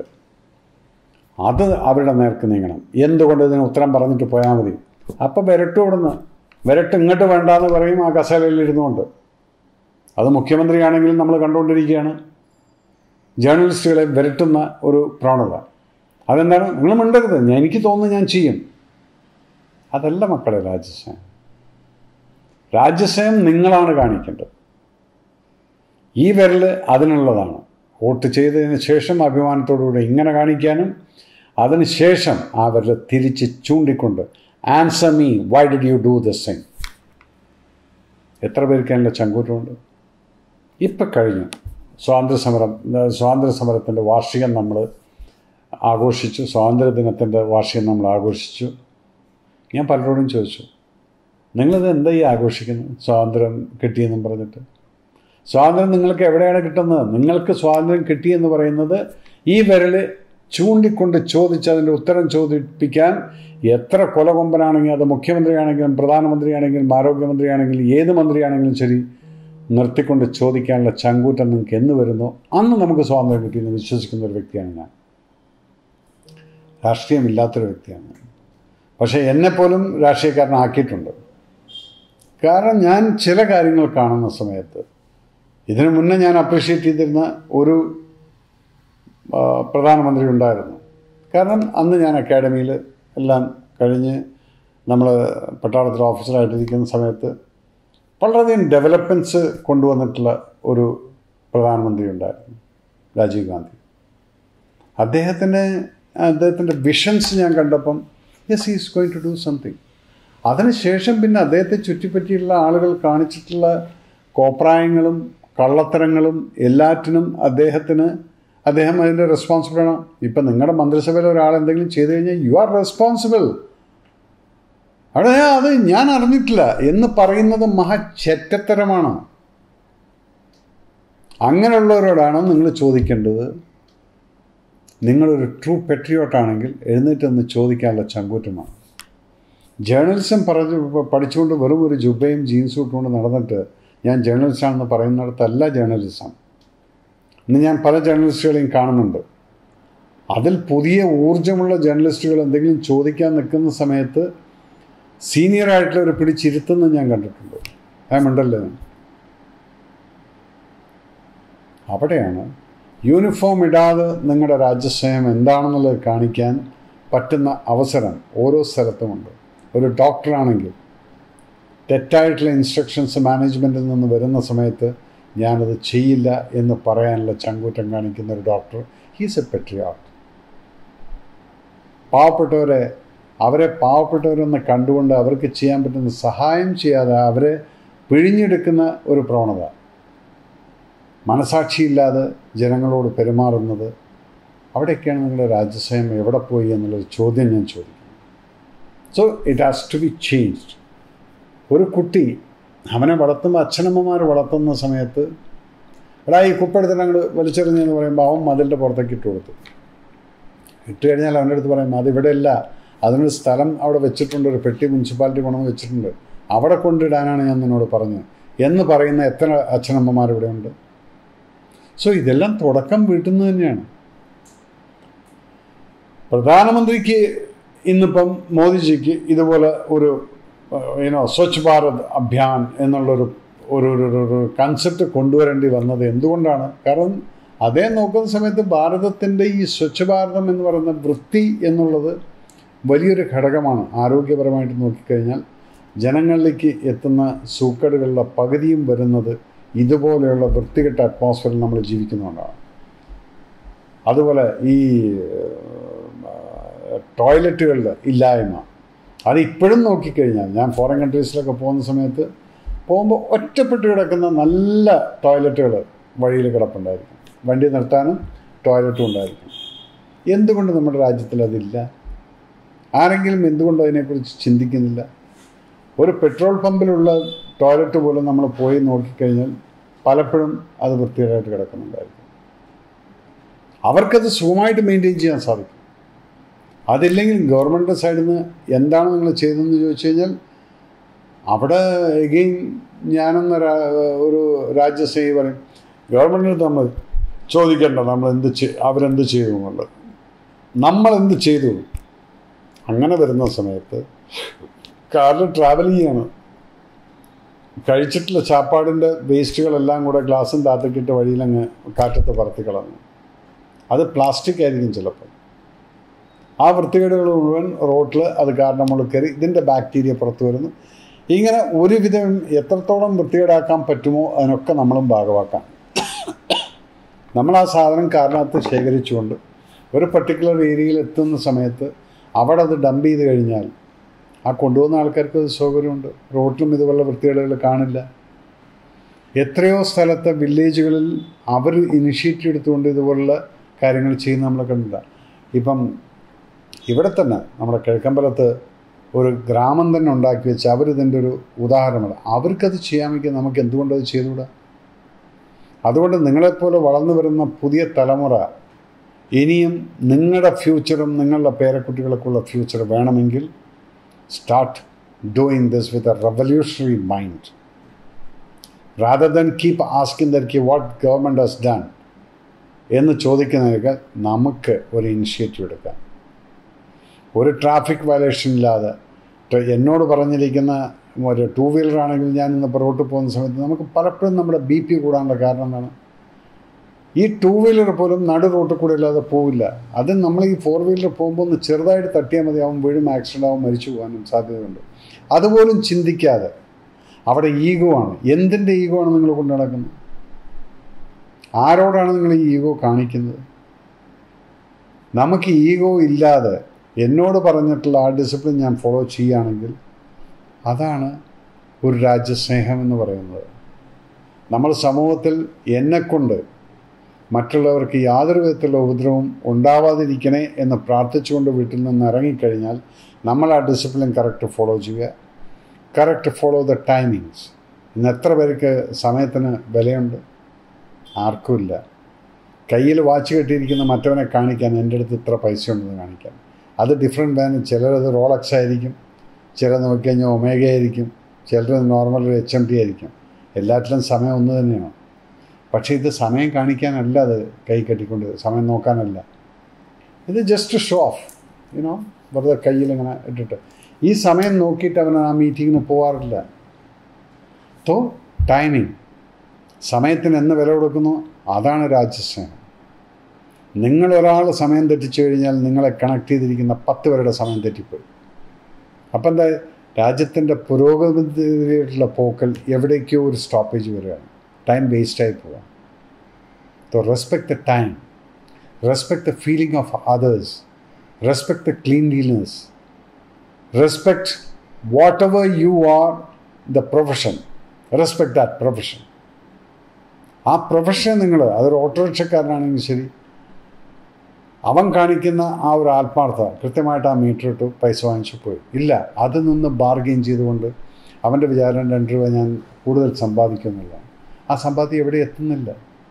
Speaker 4: അത് അവരുടെ നേർക്ക് നീങ്ങണം. എന്തുകൊണ്ട് ഇതിന് ഉത്തരം പറഞ്ഞിട്ട് പോയാൽ മതി. അപ്പം വിരട്ടും ഇവിടുന്ന് വിരട്ട് ഇങ്ങോട്ട് വേണ്ടാന്ന് പറയും ആ കസേരയിൽ ഇരുന്നുകൊണ്ട്. അത് മുഖ്യമന്ത്രിയാണെങ്കിലും നമ്മൾ കണ്ടുകൊണ്ടിരിക്കുകയാണ്. ജേർണലിസ്റ്റുകളെ വിരട്ടുന്ന ഒരു പ്രവണത. അതെന്താണ്? നിങ്ങൾ മിണ്ടരുത്, ഞാൻ എനിക്ക് തോന്നുന്നു ഞാൻ ചെയ്യും. അതല്ല മക്കളെ രാജ്യസ്നേഹം. രാജ്യസ്നേഹം നിങ്ങളാണ് കാണിക്കേണ്ടത്. ഈ വിരൽ അതിനുള്ളതാണ്. വോട്ട് ചെയ്തതിന് ശേഷം അഭിമാനത്തോടുകൂടി ഇങ്ങനെ കാണിക്കാനും അതിന് ശേഷം ആ വിരൽ തിരിച്ച് ചൂണ്ടിക്കൊണ്ട് answer me, why did you do this thing. എത്ര പേർക്ക് അതിൻ്റെ ചങ്കൂറ്റമുണ്ട്? ഇപ്പം കഴിഞ്ഞു സ്വാതന്ത്ര്യ സമരം. സ്വാതന്ത്ര്യ സമരത്തിൻ്റെ വാർഷികം നമ്മൾ ആഘോഷിച്ചു. സ്വാതന്ത്ര്യദിനത്തിൻ്റെ വാർഷികം നമ്മൾ ആഘോഷിച്ചു. ഞാൻ പലരോടും ചോദിച്ചു, നിങ്ങളിത് എന്താ ഈ ആഘോഷിക്കുന്നത്? സ്വാതന്ത്ര്യം കിട്ടിയെന്നും പറഞ്ഞിട്ട്. സ്വാതന്ത്ര്യം നിങ്ങൾക്ക് എവിടെയാണ് കിട്ടുന്നത്? നിങ്ങൾക്ക് സ്വാതന്ത്ര്യം കിട്ടിയെന്ന് പറയുന്നത് ഈ വിരൽ ചൂണ്ടിക്കൊണ്ട് ചോദിച്ച് അതിൻ്റെ ഉത്തരം ചോദിപ്പിക്കാൻ എത്ര കൊലകൊമ്പനാണെങ്കിലും, അത് മുഖ്യമന്ത്രിയാണെങ്കിലും പ്രധാനമന്ത്രിയാണെങ്കിലും ആരോഗ്യമന്ത്രിയാണെങ്കിലും ഏത് മന്ത്രിയാണെങ്കിലും ശരി, നിർത്തിക്കൊണ്ട് ചോദിക്കാനുള്ള ചങ്കൂറ്റം നിങ്ങൾക്ക് എന്ന് വരുന്നോ അന്ന് നമുക്ക് സ്വാതന്ത്ര്യം കിട്ടിയെന്ന് വിശ്വസിക്കുന്ന ഒരു വ്യക്തിയാണ് ഞാൻ. രാഷ്ട്രീയമില്ലാത്തൊരു വ്യക്തിയാണ്. പക്ഷേ എന്നെപ്പോലും രാഷ്ട്രീയക്കാരനാക്കിയിട്ടുണ്ട്. കാരണം ഞാൻ ചില കാര്യങ്ങൾ കാണുന്ന സമയത്ത്, ഇതിനു മുന്നേ ഞാൻ അപ്രീഷിയേറ്റ് ചെയ്തിരുന്ന ഒരു പ്രധാനമന്ത്രി ഉണ്ടായിരുന്നു. കാരണം അന്ന് ഞാൻ അക്കാഡമിയിൽ എല്ലാം കഴിഞ്ഞ് നമ്മൾ പട്ടാളത്തിൽ ഓഫീസറായിട്ടിരിക്കുന്ന സമയത്ത് വളരെയധികം ഡെവലപ്മെൻറ്റ്സ് കൊണ്ടുവന്നിട്ടുള്ള ഒരു പ്രധാനമന്ത്രി ഉണ്ടായിരുന്നു, രാജീവ് ഗാന്ധി. അദ്ദേഹത്തിന് അദ്ദേഹത്തിൻ്റെ വിഷൻസ് ഞാൻ കണ്ടപ്പം yes he is going to do something. അതിനുശേഷം പിന്നെ അദ്ദേഹത്തെ ചുറ്റിപ്പറ്റിയുള്ള ആളുകൾ കാണിച്ചിട്ടുള്ള കോപ്രായങ്ങളും കള്ളത്തരങ്ങളും എല്ലാറ്റിനും അദ്ദേഹത്തിന് അദ്ദേഹം അതിൻ്റെ റെസ്പോൺസിബിളാണ്. ഇപ്പം നിങ്ങളുടെ മന്ത്രിസഭയിൽ ഒരാൾ എന്തെങ്കിലും ചെയ്തു കഴിഞ്ഞാൽ യു ആർ റെസ്പോൺസിബിൾ. അവിടെ അത് ഞാൻ അറിഞ്ഞിട്ടില്ല എന്ന് പറയുന്നത് മഹാ ചെറ്റത്തരമാണ്. അങ്ങനെയുള്ളവരോടാണ് നിങ്ങൾ ചോദിക്കേണ്ടത്. നിങ്ങളൊരു ട്രൂ പെട്രിയോട്ടാണെങ്കിൽ എഴുന്നേറ്റൊന്ന് ചോദിക്കാനുള്ള ചങ്കൂറ്റമാണ്. ജേർണലിസം പറഞ്ഞു പഠിച്ചുകൊണ്ട് വെറും ഒരു ജുബയും ജീൻസും ഇട്ടുകൊണ്ട് നടന്നിട്ട് ഞാൻ ജേർണലിസ്റ്റാണെന്ന് പറയുന്നിടത്തല്ല ജേർണലിസം. ഇന്ന് ഞാൻ പല ജേർണലിസ്റ്റുകളെയും കാണുന്നുണ്ട്. അതിൽ പുതിയ ഊർജ്ജമുള്ള ജേർണലിസ്റ്റുകൾ എന്തെങ്കിലും ചോദിക്കാൻ നിൽക്കുന്ന സമയത്ത് സീനിയറായിട്ടുള്ളവർ പിടിച്ചിരുത്തുന്നത് ഞാൻ കണ്ടിട്ടുണ്ട്. അയമുണ്ടല്ലോ. അവിടെയാണ് യൂണിഫോം ഇടാതെ നിങ്ങളുടെ രാജ്യസ്നേഹം എന്താണെന്നുള്ളത് കാണിക്കാൻ പറ്റുന്ന അവസരം ഓരോ സ്ഥലത്തുമുണ്ട്. ഒരു ഡോക്ടറാണെങ്കിൽ തെറ്റായിട്ടുള്ള ഇൻസ്ട്രക്ഷൻസ് മാനേജ്മെൻറ്റിൽ നിന്ന് വരുന്ന സമയത്ത് ഞാനത് ചെയ്യില്ല എന്ന് പറയാനുള്ള ചങ്കൂറ്റം കാണിക്കുന്ന ഒരു ഡോക്ടർ, ഹീസ് എ പെട്രിയോട്ട്. പാവപ്പെട്ടവരെ അവരെ പാവപ്പെട്ടവരെന്ന് കണ്ടുകൊണ്ട് അവർക്ക് ചെയ്യാൻ പറ്റുന്ന സഹായം ചെയ്യാതെ അവരെ പിഴിഞ്ഞെടുക്കുന്ന ഒരു പ്രവണത, മനസാക്ഷിയില്ലാതെ ജനങ്ങളോട് പെരുമാറുന്നത്, അവിടെയൊക്കെയാണ് നിങ്ങളുടെ രാജ്യസ്നേഹം എവിടെ പോയി എന്നുള്ളൊരു ചോദ്യം ഞാൻ ചോദിക്കുന്നു. So it has to be changed. ഒരു കുട്ടി അവനെ വളർത്തുമ്പോൾ അച്ഛനമ്മമാർ വളർത്തുന്ന സമയത്ത് എടാ ഈ കുപ്പെടുത്തിട്ട് അങ്ങോട്ട് വലിച്ചെറിഞ്ഞെന്ന് പറയുമ്പോൾ അവൻ മതിലിൻ്റെ പുറത്തേക്ക് ഇട്ട് കൊടുത്തു. ഇട്ട് കഴിഞ്ഞാൽ അവൻ്റെ അടുത്ത് പറയും അതിവിടെയല്ല, അതിനൊരു സ്ഥലം അവിടെ വെച്ചിട്ടുണ്ട്, ഒരു പെട്ടി മുനിസിപ്പാലിറ്റി കൊണ്ടുവന്ന് വെച്ചിട്ടുണ്ട്, അവിടെ കൊണ്ടിടാനാണ് ഞാൻ നിന്നോട് പറഞ്ഞത് എന്ന് പറയുന്ന എത്ര അച്ഛനമ്മമാർ ഇവിടെ ഉണ്ട്. സോ ഇതെല്ലാം തുടക്കം വീട്ടിൽ നിന്ന് തന്നെയാണ്. പ്രധാനമന്ത്രിക്ക് ഇന്നിപ്പം മോദിജിക്ക് ഇതുപോലെ ഒരു യുനോ സ്വച്ഛ് ഭാരത് അഭിയാൻ എന്നുള്ളൊരു ഒരു ഒരു കൺസെപ്റ്റ് കൊണ്ടുവരേണ്ടി വന്നത് എന്തുകൊണ്ടാണ്? കാരണം അതേ നോക്കുന്ന സമയത്ത് ഭാരതത്തിൻ്റെ ഈ സ്വച്ഛ് ഭാരതം എന്ന് പറയുന്ന വൃത്തി എന്നുള്ളത് വലിയൊരു ഘടകമാണ്. ആരോഗ്യപരമായിട്ട് നോക്കിക്കഴിഞ്ഞാൽ ജനങ്ങളിലേക്ക് എത്തുന്ന സൂക്കേടുകളുടെ പകുതിയും വരുന്നത് ഇതുപോലെയുള്ള വൃത്തികെട്ട അറ്റ്മോസ്ഫിയറിൽ നമ്മൾ ജീവിക്കുന്നതുകൊണ്ടാണ്. അതുപോലെ ഈ ടോയ്ലറ്റുകളുടെ ഇല്ലായ്മ, അത് ഇപ്പോഴും നോക്കിക്കഴിഞ്ഞാൽ ഞാൻ ഫോറിൻ കൺട്രീസിലൊക്കെ പോകുന്ന സമയത്ത് പോകുമ്പോൾ ഒറ്റപ്പെട്ട് കിടക്കുന്ന നല്ല ടോയ്ലറ്റുകൾ വഴിയിൽ കിടപ്പുണ്ടായിരിക്കും. വണ്ടി നിർത്താനും ടോയ്ലറ്റും ഉണ്ടായിരിക്കും. എന്തുകൊണ്ട് നമ്മുടെ രാജ്യത്തിൽ അതില്ല? ആരെങ്കിലും എന്തുകൊണ്ട് അതിനെക്കുറിച്ച് ചിന്തിക്കുന്നില്ല? ഒരു പെട്രോൾ പമ്പിലുള്ള ടോയ്ലറ്റ് പോലും നമ്മൾ പോയി നോക്കിക്കഴിഞ്ഞാൽ പലപ്പോഴും അത് വൃത്തികേടായിട്ട് കിടക്കുന്നുണ്ടായിരിക്കും. അവർക്കത് സുഖമായിട്ട് മെയിൻറ്റെയിൻ ചെയ്യാൻ സാധിക്കും. അതില്ലെങ്കിൽ ഗവൺമെൻറ് സൈഡിൽ നിന്ന് എന്താണ് നിങ്ങൾ ചെയ്തതെന്ന് ചോദിച്ചു കഴിഞ്ഞാൽ അവിടെ എഗെയിൻ ഞാനെന്ന ഒരു രാജ്യസേവി പറയും, ഗവൺമെൻറ്റിന് നമ്മൾ ചോദിക്കേണ്ട നമ്മൾ എന്ത് ചെയ് അവരെന്ത് ചെയ്തു എന്നുള്ളത്, നമ്മളെന്ത് ചെയ്തു. അങ്ങനെ വരുന്ന സമയത്ത് കാറിൽ ട്രാവൽ ചെയ്യാണ്, കഴിച്ചിട്ടുള്ള ചാപ്പാടിൻ്റെ വേസ്റ്റുകളെല്ലാം കൂടെ ഗ്ലാസും താത്തക്കിട്ട് വഴിയിലങ്ങ് കാറ്റത്ത് പറത്തി കളഞ്ഞു. അത് പ്ലാസ്റ്റിക് ആയിരിക്കും ചിലപ്പോൾ. ആ വൃത്തികേടുകൾ മുഴുവൻ റോട്ടിൽ അത് കാരണം മുകളിൽ കയറി ഇതിൻ്റെ ബാക്ടീരിയ പുറത്തു വരുന്നു. ഇങ്ങനെ ഒരുവിധം എത്രത്തോളം വൃത്തികേടാക്കാൻ പറ്റുമോ അതിനൊക്കെ നമ്മളും ഭാഗമാക്കാം. നമ്മൾ ആ സാധനം കാറിനകത്ത് ശേഖരിച്ചുകൊണ്ട് ഒരു പർട്ടിക്കുലർ ഏരിയയിൽ എത്തുന്ന സമയത്ത് അവിടെ അത് ഡംപ് ചെയ്ത് കഴിഞ്ഞാൽ ആ കൊണ്ടുപോകുന്ന ആൾക്കാർക്ക് അത് സൗകര്യമുണ്ട്. റോട്ടിലും ഇതുപോലുള്ള വൃത്തികേടുകൾ കാണില്ല. എത്രയോ സ്ഥലത്തെ വില്ലേജുകളിൽ അവർ ഇനിഷ്യേറ്റീവ് എടുത്തുകൊണ്ട് ഇതുപോലുള്ള കാര്യങ്ങൾ ചെയ്യുന്ന നമ്മൾ കണ്ടില്ല. ഇപ്പം ഇവിടെ തന്നെ നമ്മുടെ കിഴക്കമ്പലത്ത് ഒരു ഗ്രാമം തന്നെ ഉണ്ടാക്കി വെച്ച് അവരിതിൻ്റെ ഒരു ഉദാഹരണമാണ്. അവർക്കത് ചെയ്യാമെങ്കിൽ നമുക്ക് എന്തുകൊണ്ടത് ചെയ്തുകൂടാ? അതുകൊണ്ട് നിങ്ങളെപ്പോലെ വളർന്നു വരുന്ന പുതിയ തലമുറ ഇനിയും നിങ്ങളുടെ ഫ്യൂച്ചറും നിങ്ങളുടെ പേരക്കുട്ടികൾക്കുള്ള ഫ്യൂച്ചർ വേണമെങ്കിൽ start doing this with a revolutionary mind rather than keep asking that what government has done എന്ന് ചോദിക്കുന്നതിനേക്കാൾ നമുക്ക് ഒരു ഇനിഷ്യേറ്റീവ് എടുക്കാം. ഒരു ട്രാഫിക് വയലേഷൻ ഇല്ലാതെ എന്നോട് പറഞ്ഞിരിക്കുന്ന ഒരു ടൂ വീലർ ആണെങ്കിൽ ഞാൻ ഇന്നിപ്പോൾ റോട്ടിൽ പോകുന്ന സമയത്ത് നമുക്ക് പലപ്പോഴും നമ്മുടെ ബി പി കൂടാനുള്ള കാരണം എന്താണ്? ഈ ടൂ വീലർ പോലും നടു റോട്ടിൽ കൂടെ ഇല്ലാതെ പോവില്ല. അത് നമ്മൾ ഈ ഫോർ വീലർ പോകുമ്പോൾ ഒന്ന് ചെറുതായിട്ട് തട്ടിയാൽ മതി, അവൻ വീഴും, ആക്സിഡൻ്റ് ആവും, മരിച്ചു പോകാനും സാധ്യതയുണ്ട്. അതുപോലും ചിന്തിക്കാതെ അവിടെ ഈഗോ ആണ്. എന്തിൻ്റെ ഈഗോ ആണ് നിങ്ങൾ കൊണ്ടു നടക്കുന്നത്? ആരോടാണ് നിങ്ങൾ ഈ ഈഗോ കാണിക്കുന്നത്? നമുക്ക് ഈഗോ ഇല്ലാതെ എന്നോട് പറഞ്ഞിട്ടുള്ള ആ ഡിസിപ്ലിൻ ഞാൻ ഫോളോ ചെയ്യുകയാണെങ്കിൽ അതാണ് ഒരു രാജ്യസ്നേഹം എന്ന് പറയുന്നത്. നമ്മൾ സമൂഹത്തിൽ എന്നെക്കൊണ്ട് മറ്റുള്ളവർക്ക് യാതൊരു വിധത്തിലുള്ള ഉപദ്രവം ഉണ്ടാവാതിരിക്കണേ എന്ന് പ്രാർത്ഥിച്ചുകൊണ്ട് വീട്ടിൽ നിന്ന് ഇറങ്ങിക്കഴിഞ്ഞാൽ നമ്മൾ ആ ഡിസിപ്ലിൻ കറക്റ്റ് ഫോളോ ചെയ്യുക. Correct follow the timings. ഇന്ന് എത്ര പേർക്ക് സമയത്തിന് വിലയുണ്ട്? ആർക്കുമില്ല. കയ്യിൽ വാച്ച് കെട്ടിയിരിക്കുന്ന മറ്റവനെ കാണിക്കാൻ എൻ്റെ അടുത്ത് ഇത്ര പൈസ ഉണ്ടെന്ന് കാണിക്കാൻ. അത് ഡിഫറെൻറ്റ് വേണം. ചിലരത് റോളക്സ് ആയിരിക്കും, ചിലർ നോക്കിക്കഴിഞ്ഞാൽ ഒമേഗ ആയിരിക്കും, ചിലർ നോർമൽ എച്ച് എം ടി ആയിരിക്കും. എല്ലാറ്റിലും സമയം ഒന്ന് തന്നെയാണ്. പക്ഷേ ഇത് സമയം കാണിക്കാനല്ല, അത് കൈ കെട്ടിക്കൊണ്ട് സമയം നോക്കാനല്ല. ഇത് ജസ്റ്റ് ഷോ ഓഫ്, യുനോ, വെറുതെ കയ്യിലിങ്ങനെ ഇട്ടിട്ട് ഈ സമയം നോക്കിയിട്ട് അവൻ ആ മീറ്റിങ്ങിന് പോകാറില്ല. സോ ടൈമിങ്, സമയത്തിന് എന്ന് വില കൊടുക്കുന്നു, അതാണ് രാജ്യസ്നേഹം. നിങ്ങളൊരാൾ സമയം തെറ്റിച്ചു കഴിഞ്ഞാൽ നിങ്ങളെ കണക്ട് ചെയ്തിരിക്കുന്ന പത്ത് പേരുടെ സമയം തെറ്റിപ്പോയി. അപ്പം എന്താ, രാജ്യത്തിൻ്റെ പുരോഗതിയിലുള്ള പോക്കൽ എവിടേക്കോ ഒരു സ്റ്റോപ്പേജ് വരികയാണ്. ടൈം വേസ്റ്റായി പോവാം. So respect the time, respect the feeling of others, respect the cleanliness, respect whatever you are the profession, respect that profession. ആ പ്രൊഫഷൻ നിങ്ങൾ, അതൊരു ഓട്ടോറിക്ഷക്കാരനാണെങ്കിൽ ശരി, അവൻ കാണിക്കുന്ന ആ ഒരു ആത്മാർത്ഥത, കൃത്യമായിട്ട് ആ മീറ്റർ ഇട്ടു, പൈസ വാങ്ങിച്ചു പോയി. ഇല്ല, അതിൽ നിന്ന് ബാർഗെയിൻ ചെയ്തുകൊണ്ട് അവൻ്റെ വിചാരം രണ്ട് രൂപ ഞാൻ കൂടുതൽ സമ്പാദിക്കുന്നില്ല. ആ സമ്പാദ്യം എവിടെ എത്തുന്നില്ല.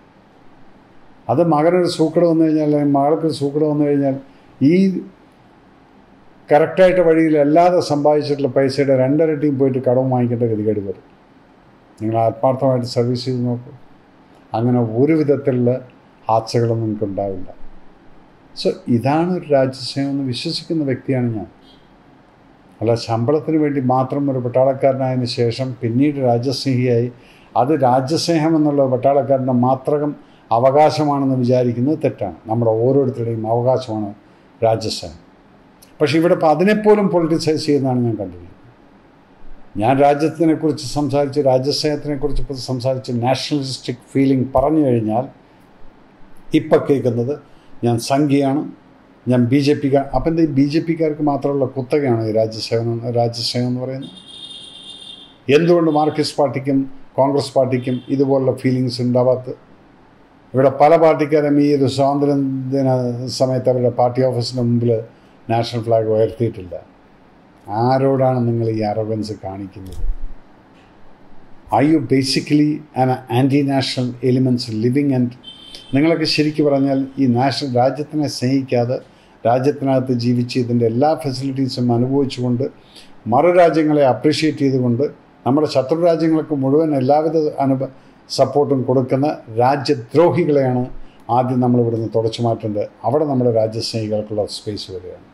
Speaker 4: അത് മകനൊരു സൂക്കട് വന്നു കഴിഞ്ഞാൽ, അല്ലെങ്കിൽ മകൾക്കൊരു സൂക്കട് വന്നു കഴിഞ്ഞാൽ ഈ കറക്റ്റായിട്ട് വഴിയിൽ അല്ലാതെ സമ്പാദിച്ചിട്ടുള്ള പൈസയുടെ രണ്ടരട്ടിയും പോയിട്ട് കടം വാങ്ങിക്കേണ്ട ഗതികേട് വരും. നിങ്ങൾ ആത്മാർത്ഥമായിട്ട് സർവീസ് ചെയ്ത് നോക്കൂ. അങ്ങനെ ഒരു വിധത്തിലുള്ള ആശകളൊന്നും നിങ്ങൾക്കുണ്ടാവില്ല. സോ ഇതാണ് ഒരു രാജ്യസ്നേഹം എന്ന് വിശ്വസിക്കുന്ന വ്യക്തിയാണ് ഞാൻ. അല്ല ശമ്പളത്തിന് വേണ്ടി മാത്രം ഒരു പട്ടാളക്കാരനായതിനു ശേഷം പിന്നീട് രാജ്യസ്നേഹിയായി അത് രാജ്യസ്നേഹം എന്നുള്ള പട്ടാളക്കാരൻ്റെ മാത്രം അവകാശമാണെന്ന് വിചാരിക്കുന്നത് തെറ്റാണ്. നമ്മുടെ ഓരോരുത്തരുടെയും അവകാശമാണ് രാജ്യസ്നേഹം. പക്ഷേ ഇവിടെ ഇപ്പോൾ അതിനെപ്പോലും പൊളിറ്റിസൈസ് ചെയ്യുന്നതാണ് ഞാൻ കണ്ടിരിക്കുന്നത്. ഞാൻ രാജ്യത്തിനെക്കുറിച്ച് സംസാരിച്ച്, രാജ്യസ്നേഹത്തിനെക്കുറിച്ച് സംസാരിച്ച് നാഷണലിസ്റ്റിക് ഫീലിംഗ് പറഞ്ഞു കഴിഞ്ഞാൽ ഇപ്പം കേൾക്കുന്നത് ഞാൻ സംഘിയാണ്, ഞാൻ ബി ജെ പിക്കാർ. അപ്പം എന്താ ഈ ബി ജെ പിക്കാർക്ക് മാത്രമുള്ള കുത്തകയാണ് ഈ രാജ്യസേവനം രാജ്യസ്നേഹം എന്ന് പറയുന്നത്? എന്തുകൊണ്ട് മാർക്സിസ്റ്റ് പാർട്ടിക്കും കോൺഗ്രസ് പാർട്ടിക്കും ഇതുപോലുള്ള ഫീലിങ്സ് ഉണ്ടാവാത്തത്? ഇവിടെ പല പാർട്ടിക്കാരും ഈ ഒരു സ്വാതന്ത്ര്യ ദിന സമയത്ത് അവരുടെ പാർട്ടി ഓഫീസിൻ്റെ മുമ്പിൽ നാഷണൽ ഫ്ലാഗ് ഉയർത്തിയിട്ടില്ല. ആരോടാണ് നിങ്ങൾ ഈ അറോഗൻസ് കാണിക്കുന്നത്? Are you basically an anti national elements living and നിങ്ങളൊക്കെ ശരിക്കും പറഞ്ഞാൽ ഈ നാഷണൽ രാജ്യത്തിനെ സ്നേഹിക്കാതെ രാജ്യത്തിനകത്ത് ജീവിച്ച് ഇതിൻ്റെ എല്ലാ ഫെസിലിറ്റീസും അനുഭവിച്ചുകൊണ്ട് മറുരാജ്യങ്ങളെ അപ്രീഷിയേറ്റ് ചെയ്തുകൊണ്ട് നമ്മുടെ ശത്രു രാജ്യങ്ങൾക്ക് മുഴുവൻ എല്ലാവിധ അനുഭ സപ്പോർട്ടും കൊടുക്കുന്ന രാജ്യദ്രോഹികളെയാണ് ആദ്യം നമ്മളിവിടുന്ന് തുടച്ചു മാറ്റേണ്ടത്. അവിടെ നമ്മുടെ രാജ്യസ്നേഹികൾക്കുള്ള സ്പേസ് വരികയാണ്.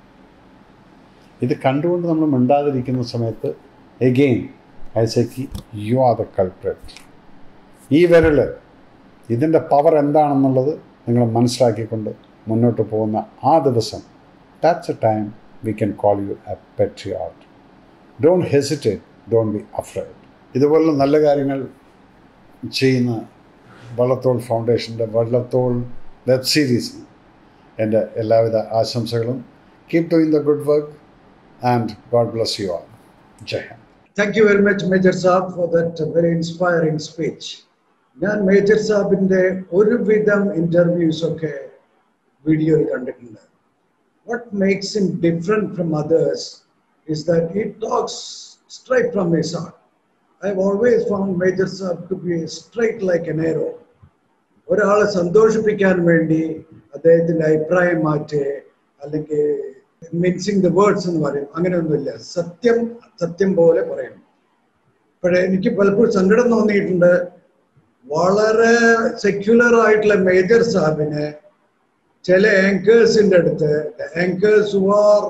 Speaker 4: ഇത് കണ്ടുകൊണ്ട് നമ്മൾ മിണ്ടാതിരിക്കുന്ന സമയത്ത് again I say you are the culprit. ഈ വിരൽ ഇതിൻ്റെ പവർ എന്താണെന്നുള്ളത് നിങ്ങൾ മനസ്സിലാക്കിക്കൊണ്ട് മുന്നോട്ട് പോകുന്ന ആ ദിവസം, that's a time we can call you a patriot. Don't hesitate, don't be afraid. ഇതുപോലുള്ള നല്ല കാര്യങ്ങൾ ചെയ്യുന്ന വള്ളത്തോൾ ഫൗണ്ടേഷൻ്റെ വള്ളത്തോൾ വെബ് സീരീസിന് എൻ്റെ എല്ലാവിധ ആശംസകളും. Keep doing the good work and God bless you all. Jai Hind.
Speaker 2: Thank you very much, Major Saab, for that very inspiring speech. ഞാൻ മേജർ സാബിൻ്റെ ഒരുവിധം ഇൻ്റർവ്യൂസ് ഒക്കെ വീഡിയോയിൽ കണ്ടിട്ടുണ്ട്. What makes him different from others is that he talks straight from his heart. I've always found Major Saab to be straight like an arrow. ഒരാളെ സന്തോഷിപ്പിക്കാൻ വേണ്ടി അദ്ദേഹത്തിൻ്റെ അഭിപ്രായം മാറ്റി അല്ലെങ്കിൽ മിക്സിങ് ദ വേർഡ്സ് എന്ന് പറയും, അങ്ങനെയൊന്നുമില്ല. സത്യം സത്യം പോലെ പറയും. പക്ഷേ എനിക്ക് പലപ്പോഴും സങ്കടം തോന്നിയിട്ടുണ്ട്, വളരെ സെക്യുലർ ആയിട്ടുള്ള മേജർ സാബിനെ ചില ആങ്കേഴ്സിൻ്റെ അടുത്ത്, anchors who are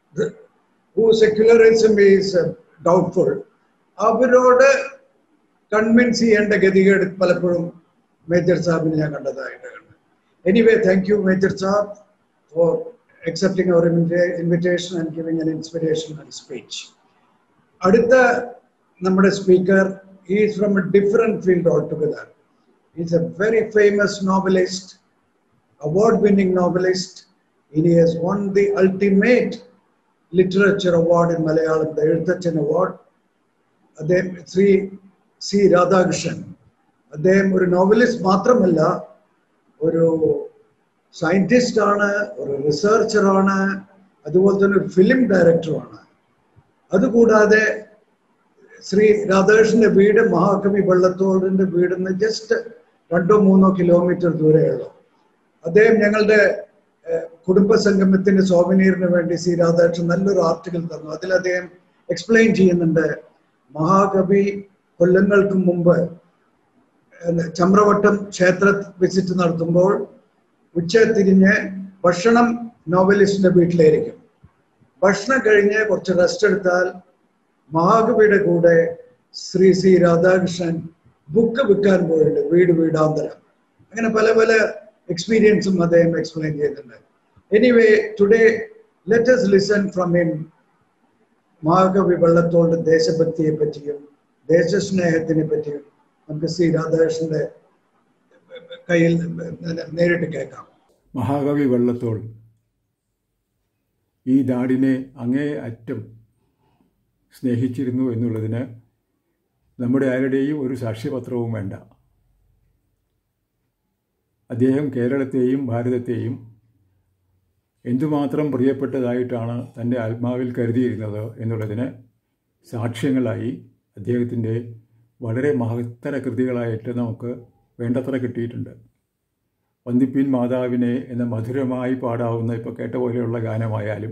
Speaker 2: who secularism is doubtful, അവരോട് കൺവിൻസ് ചെയ്യേണ്ട ഗതികേട് പലപ്പോഴും മേജർ സാബിന് ഞാൻ കണ്ടതായിട്ട് കണ്ടു. Anyway, thank you major Sahab for accepting our invitation and giving an inspirational speech. അടുത്ത നമ്മുടെ speaker, he is from a different field altogether. He is a very famous novelist, award-winning novelist. He has won the ultimate literature award in Malayalam, the Ezhuthachan Award. അദ്ദേഹം Shri C Radhakrishnan. അദ്ദേഹം ഒരു novelist മാത്രമല്ല, ഒരു scientist ആണ്, ഒരു റിസർച്ചറാണ്, അതുപോലെ തന്നെ ഒരു ഫിലിം ഡയറക്ടറുമാണ്. അതുകൂടാതെ ശ്രീ രാധാകൃഷ്ണന്റെ വീട് മഹാകവി വള്ളത്തോളിന്റെ വീടിന്ന് ജസ്റ്റ് രണ്ടോ മൂന്നോ കിലോമീറ്റർ ദൂരെയുള്ളൂ. അദ്ദേഹം ഞങ്ങളുടെ കുടുംബ സംഗമത്തിന് സോവനീറിന് വേണ്ടി ശ്രീ രാധാകൃഷ്ണൻ നല്ലൊരു ആർട്ടിക്കിൾ തന്നു. അതിൽ അദ്ദേഹം എക്സ്പ്ലെയിൻ ചെയ്യുന്നുണ്ട്, മഹാകവി കൊല്ലങ്ങൾക്ക് മുമ്പ് ചമ്രവട്ടം ക്ഷേത്ര വിസിറ്റ് നടത്തുമ്പോൾ ഉച്ച തിരിഞ്ഞ് ഭക്ഷണം നോവലിസ്റ്റിന്റെ വീട്ടിലായിരിക്കും. ഭക്ഷണം കഴിഞ്ഞ് കുറച്ച് റെസ്റ്റ് എടുത്താൽ മഹാകവിയുടെ കൂടെ ശ്രീ സി രാധാകൃഷ്ണൻ ബുക്ക് വിൽക്കാൻ പോയിട്ടുണ്ട്, വീട് വീടാന്തരം. അങ്ങനെ പല പല എക്സ്പീരിയൻസും അദ്ദേഹം എക്സ്പ്ലെയിൻ ചെയ്തിട്ടുണ്ട്. Anyway, today let us listen from him മഹാകവി വള്ളത്തോളിന്റെ ദേശഭക്തിയെ പറ്റിയും ദേശസ്നേഹത്തിനെ പറ്റിയും നമുക്ക് ശ്രീ രാധാകൃഷ്ണന്റെ കയ്യിൽ നേരിട്ട് കേൾക്കാം.
Speaker 5: മഹാകവി വള്ളത്തോൾ ഈ നാടിനെ അങ്ങേ അറ്റം സ്നേഹിച്ചിരുന്നു എന്നുള്ളതിന് നമ്മുടെ ആരുടെയും ഒരു സാക്ഷ്യപത്രവും വേണ്ട. അദ്ദേഹം കേരളത്തെയും ഭാരതത്തെയും എന്തുമാത്രം പ്രിയപ്പെട്ടതായിട്ടാണ് തൻ്റെ ആത്മാവിൽ കരുതിയിരുന്നത് എന്നുള്ളതിന് സാക്ഷ്യങ്ങളായി അദ്ദേഹത്തിൻ്റെ വളരെ മഹത്തര കൃതികളായിട്ട് നമുക്ക് വേണ്ടത്ര കിട്ടിയിട്ടുണ്ട്. വന്ദിപ്പിൻ മാതാവിനെ എന്ന മധുരമായി പാടാവുന്ന ഇപ്പോൾ കേട്ട പോലെയുള്ള ഗാനമായാലും,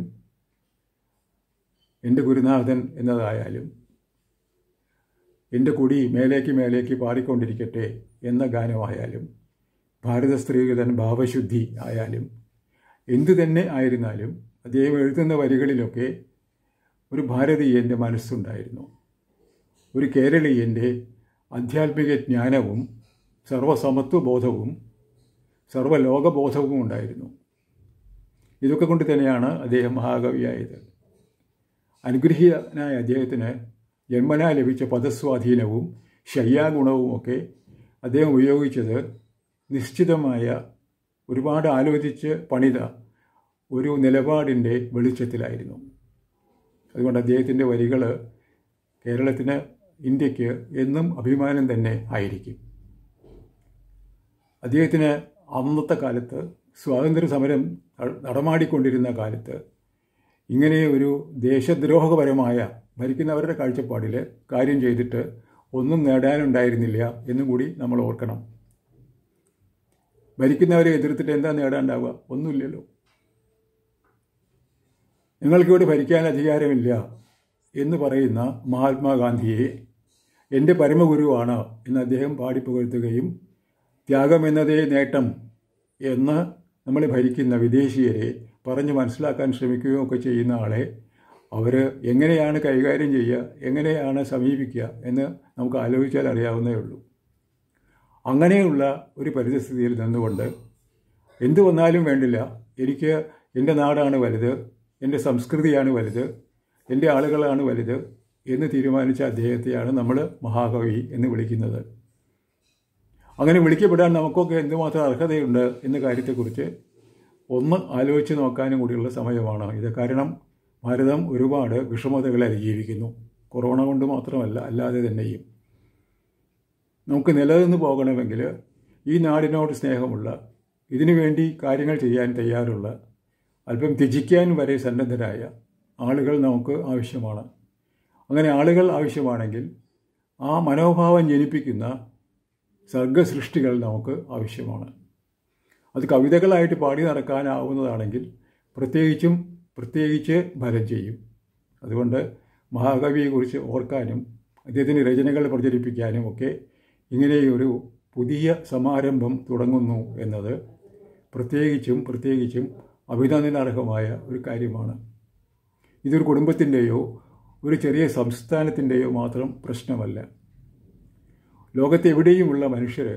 Speaker 5: എൻ്റെ ഗുരുനാഥൻ എന്നതായാലും, എൻ്റെ കുടി മേലേക്ക് മേലേക്ക് പാടിക്കൊണ്ടിരിക്കട്ടെ എന്ന ഗാനമായാലും, ഭാരത സ്ത്രീകതൻ ഭാവശുദ്ധി ആയാലും, എന്തു തന്നെ ആയിരുന്നാലും അദ്ദേഹം എഴുതുന്ന വരികളിലൊക്കെ ഒരു ഭാരതീയൻ്റെ മനസ്സുണ്ടായിരുന്നു. ഒരു കേരളീയൻ്റെ ആധ്യാത്മിക ജ്ഞാനവും സർവസമത്വബോധവും സർവലോകബോധവും ഉണ്ടായിരുന്നു. ഇതൊക്കെ കൊണ്ട് തന്നെയാണ് അദ്ദേഹം മഹാകവിയായത്. അനുഗ്രഹീതനായ അദ്ദേഹത്തിന് ജന്മനാ ലഭിച്ച പദസ്വാധീനവും ശയ്യാഗുണവുമൊക്കെ അദ്ദേഹം ഉപയോഗിച്ചത് നിശ്ചിതമായ ഒരുപാട് ആലോചിച്ച് പണിത ഒരു നിലപാടിൻ്റെ വെളിച്ചത്തിലായിരുന്നു. അതുകൊണ്ട് അദ്ദേഹത്തിൻ്റെ വരികൾ കേരളത്തിന്, ഇന്ത്യക്ക് എന്നും അഭിമാനം തന്നെ ആയിരിക്കും. അദ്ദേഹത്തിന് അന്നത്തെ കാലത്ത് സ്വാതന്ത്ര്യ സമരം നടമാടിക്കൊണ്ടിരുന്ന കാലത്ത് ഇങ്ങനെ ഒരു ദേശദ്രോഹപരമായ ഭരിക്കുന്നവരുടെ കാഴ്ചപ്പാടിൽ കാര്യം ചെയ്തിട്ട് ഒന്നും നേടാനുണ്ടായിരുന്നില്ല എന്നും കൂടി നമ്മൾ ഓർക്കണം. ഭരിക്കുന്നവരെ എതിർത്തിട്ട് എന്താ നേടാണ്ടാവുക? ഒന്നുമില്ലല്ലോ. നിങ്ങൾക്കിവിടെ ഭരിക്കാൻ അധികാരമില്ല എന്ന് പറയുന്ന മഹാത്മാഗാന്ധിയെ എൻ്റെ പരമഗുരുവാണ് എന്ന് അദ്ദേഹം പാടിപ്പുകഴ്ത്തുകയും ത്യാഗം എന്നതേ നേട്ടം എന്ന് നമ്മളെ ഭരിക്കുന്ന വിദേശീയരെ പറഞ്ഞ് മനസ്സിലാക്കാൻ ശ്രമിക്കുകയും ഒക്കെ ചെയ്യുന്ന ആളെ അവർ എങ്ങനെയാണ് കൈകാര്യം ചെയ്യുക, എങ്ങനെയാണ് സമീപിക്കുക എന്ന് നമുക്ക് ആലോചിച്ചാൽ അറിയാവുന്നേ ഉള്ളൂ. അങ്ങനെയുള്ള ഒരു പരിസ്ഥിതിയിൽ നിന്നുകൊണ്ട് എന്തു വന്നാലും വേണ്ടില്ല, എനിക്ക് എൻ്റെ നാടാണ് വലുത്, എൻ്റെ സംസ്കൃതിയാണ് വലുത്, എൻ്റെ ആളുകളാണ് വലുത് എന്ന് തീരുമാനിച്ച അദ്ദേഹത്തെയാണ് നമ്മൾ മഹാകവി എന്ന് വിളിക്കുന്നത്. അങ്ങനെ വിളിക്കപ്പെടാൻ നമുക്കൊക്കെ എന്തുമാത്രം അർഹതയുണ്ട് എന്ന കാര്യത്തെക്കുറിച്ച് ഒന്ന് ആലോചിച്ച് നോക്കാനും കൂടിയുള്ള സമയമാണ് ഇത്. കാരണം ഭാരതം ഒരുപാട് വിഷമതകൾ അതിജീവിക്കുന്നു. കൊറോണ കൊണ്ട് മാത്രമല്ല, അല്ലാതെ തന്നെയും. നമുക്ക് നിലനിന്ന് പോകണമെങ്കിൽ ഈ നാടിനോട് സ്നേഹമുള്ള, ഇതിനു വേണ്ടി കാര്യങ്ങൾ ചെയ്യാൻ തയ്യാറുള്ള, അല്പം ത്യജിക്കാൻ വരെ സന്നദ്ധരായ ആളുകൾ നമുക്ക് ആവശ്യമാണ്. അങ്ങനെ ആളുകൾ ആവശ്യമാണെങ്കിൽ ആ മനോഭാവം ജനിപ്പിക്കുന്ന സർഗസൃഷ്ടികൾ നമുക്ക് ആവശ്യമാണ്. അത് കവിതകളായിട്ട് പാടി നടക്കാനാവുന്നതാണെങ്കിൽ പ്രത്യേകിച്ചും പ്രത്യേകിച്ച് ഫലം ചെയ്യും. അതുകൊണ്ട് മഹാകവിയെക്കുറിച്ച് ഓർക്കാനും അദ്ദേഹത്തിൻ്റെ രചനകൾ പ്രചരിപ്പിക്കാനും ഒക്കെ ഇങ്ങനെയൊരു പുതിയ സമാരംഭം തുടങ്ങുന്നു എന്നത് പ്രത്യേകിച്ചും പ്രത്യേകിച്ചും അഭിനന്ദനാർഹമായ ഒരു കാര്യമാണ്. ഇതൊരു കുടുംബത്തിൻ്റെയോ ഒരു ചെറിയ സംസ്ഥാനത്തിൻ്റെയോ മാത്രം പ്രശ്നമല്ല. ലോകത്തെവിടെയുമുള്ള മനുഷ്യർ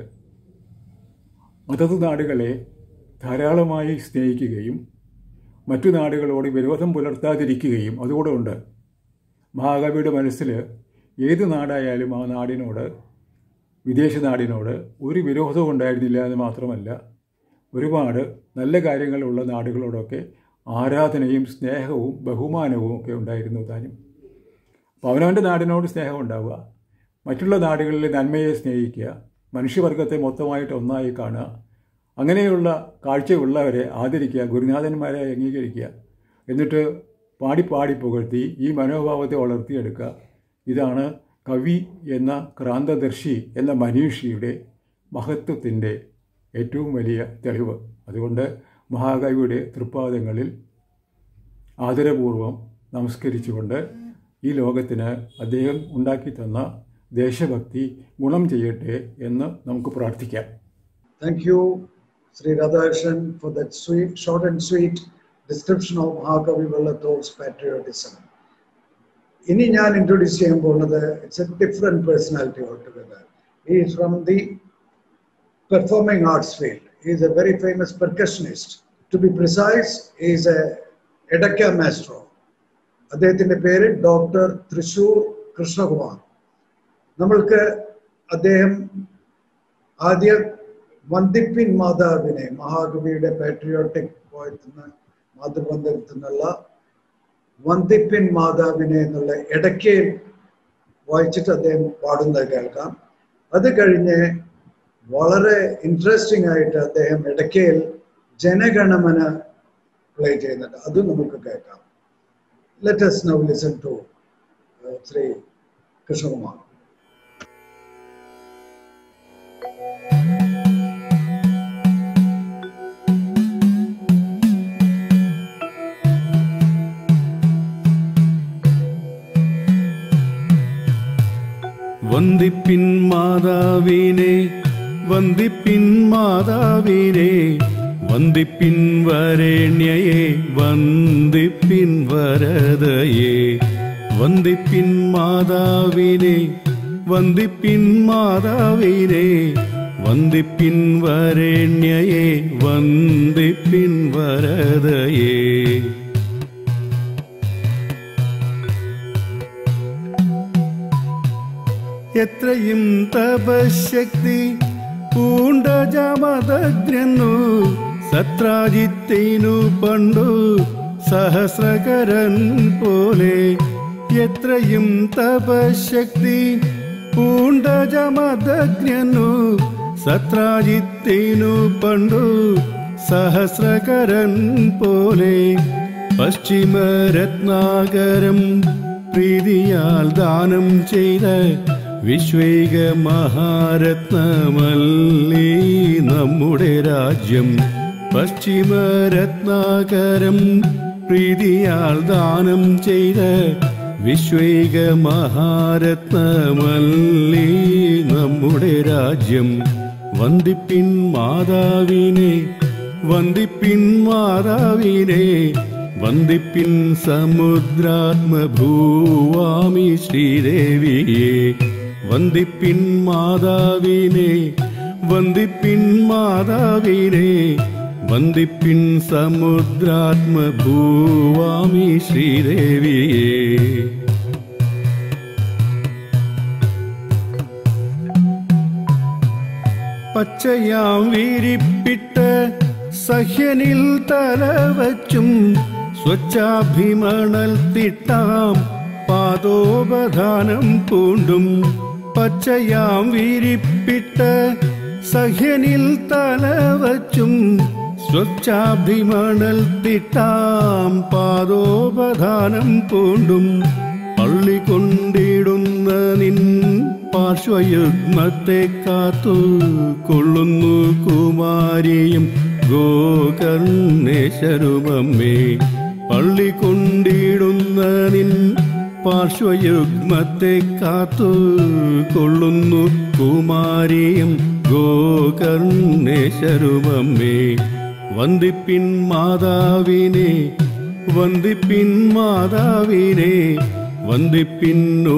Speaker 5: അതത് നാടുകളെ ധാരാളമായി സ്നേഹിക്കുകയും മറ്റു നാടുകളോട് വിരോധം പുലർത്താതിരിക്കുകയും അതുകൂടെ ഉണ്ട്. മഹാകവിയുടെ മനസ്സിൽ ഏത് നാടായാലും ആ നാടിനോട്, വിദേശ നാടിനോട് ഒരു വിരോധവും ഉണ്ടായിരുന്നില്ല എന്ന് മാത്രമല്ല, ഒരുപാട് നല്ല കാര്യങ്ങളുള്ള നാടുകളോടൊക്കെ ആരാധനയും സ്നേഹവും ബഹുമാനവും ഒക്കെ ഉണ്ടായിരുന്നു താനും. അപ്പോൾ അവനവൻ്റെ നാടിനോട് സ്നേഹം ഉണ്ടാവുക, മറ്റുള്ള നാടുകളിലെ നന്മയെ സ്നേഹിക്കുക, മനുഷ്യവർഗത്തെ മൊത്തമായിട്ട് ഒന്നായി കാണുക, അങ്ങനെയുള്ള കാഴ്ചയുള്ളവരെ ആദരിക്കുക, ഗുരുനാഥന്മാരെ അംഗീകരിക്കുക, എന്നിട്ട് പാടി പാടി പുകഴ്ത്തി ഈ മനോഭാവത്തെ വളർത്തിയെടുക്കുക. ഇതാണ് കവി എന്ന ക്രാന്തദർശി എന്ന മനീഷിയുടെ മഹത്വത്തിൻ്റെ ഏറ്റവും വലിയ തെളിവ്. അതുകൊണ്ട് മഹാകവിയുടെ തൃപ്പാദങ്ങളിൽ ആദരപൂർവം നമസ്കരിച്ചുകൊണ്ട് ഈ ലോകത്തിന് അദ്ദേഹം ഉണ്ടാക്കി തന്ന ദേശഭക്തി ഗുണം ചെയ്യട്ടെ എന്ന് നമുക്ക് പ്രാർത്ഥിക്കാം.
Speaker 2: Thank you, Sri Radhakrishnan, for that sweet, short and sweet description of Mahakavi Vallathol's patriotism. ഇനി ഞാൻ ഇൻട്രൊഡ്യൂസ് ചെയ്യാൻ പോകുന്നത് it's a different personality altogether. He is from the performing arts field. He is a very famous percussionist. To be precise, he is a Edakka maestro. അദ്ദേഹത്തിന്റെ പേര് doctor Thrissur Krishnakumar. നമ്മൾക്ക് അദ്ദേഹം ആദ്യ വന്ദിപ്പിൻ മാതാവിനെ, മഹാകവിയുടെ പാട്രിയോട്ടിക് പോയത്തിന് മാതൃബന്ധത്തിൽ നിന്നുള്ള വന്ദിപ്പിൻ മാതാവിനെ എന്നുള്ള ഇടയ്ക്കയിൽ വായിച്ചിട്ട് അദ്ദേഹം പാടുന്നത് കേൾക്കാം. അത് കഴിഞ്ഞ് വളരെ ഇൻട്രസ്റ്റിംഗ് ആയിട്ട് അദ്ദേഹം ഇടയ്ക്കയിൽ ജനഗണമന പ്ലേ ചെയ്യുന്നുണ്ട്, അതും നമുക്ക് കേൾക്കാം. Let us now listen to uh, Sri Krishnakumar.
Speaker 6: വന്ദിപ്പിൻ മാതാവിനെ, വന്ദിപ്പിൻ മാതാവിനെ, വന്ദിപ്പിൻ വരേണ്യയെ, വന്ദിപ്പിൻ വരദയെ. വന്ദിപ്പിൻ മാതാവിനെ, വന്ദിപ്പിൻ മാതാവിനെ, വന്ദിപ്പിൻ വരേണ്യയെ, വന്ദിപ്പിൻ വരദയെ. എത്രയും തപശക്തി പൂണ്ട ജമദഗ്രന്നു, സത്രാജിത്തേനു പണ്ടു സഹസ്രകരൻ പോലെ. എത്രയും തപശക്തി പൂണ്ട ജമദഗ്രന്നു, സത്രാജിത്തേനു പണ്ടു സഹസ്രകരൻ പോലെ. പശ്ചിമരത്നാകരം പ്രീതിയാൽ ദാനം ചെയ്ത വിശ്വൈക മഹാരത്നമല്ലീ നമ്മുടെ രാജ്യം. പശ്ചിമരത്നാകരം പ്രീതിയാൽ ദാനം ചെയ്ത വിശ്വൈക മഹാരത്നമല്ലീ നമ്മുടെ രാജ്യം. വന്ദിപ്പിൻ മാതാവിനെ, വന്ദിപ്പിൻ മാതാവിനെ, വന്ദിപ്പിൻ സമുദ്രാത്മഭൂവാമി ശ്രീദേവിയെ. വന്ദിപ്പിൻ മാതാവിനെ, വന്ദിപ്പിൻ മാതാവിനെ, വന്ദിപ്പിൻ സമുദ്രാത്മഭൂവാമി ശ്രീദേവിയെ. പച്ചയാം വീരിപ്പിട്ട് സഹ്യനിൽ തലവച്ചും സ്വച്ഛാഭിമണൽ തിട്ടാം പാദോപധാനം പൂണ്ടും. പച്ചയാം വീരിപ്പിട്ട് സഹ്യനിൽ തലവച്ചും സ്വച്ഛാഭിമണൽ തിട്ടാം പാദോപധാനം പൂണ്ടും. പള്ളി കൊണ്ടിടുന്ന നിൻ പാർശ്വയുഗ്മത്തെ കാത്തു കൊള്ളുന്നു കുമാരിയും ഗോകർണേശ്വരുമമ്മേ. പള്ളി കൊണ്ടിടുന്ന നിൻ പാർശ്വയുഗ്മത്തെ കാത്തു കൊള്ളുന്നു കുമാരിയും ഗോകർണേശ്വരുമമ്മേ. വന്ദിപ്പിൻ മാതാവിനെ, വന്ദിപ്പിൻ മാതാവിനെ, വന്ദിപ്പിൻ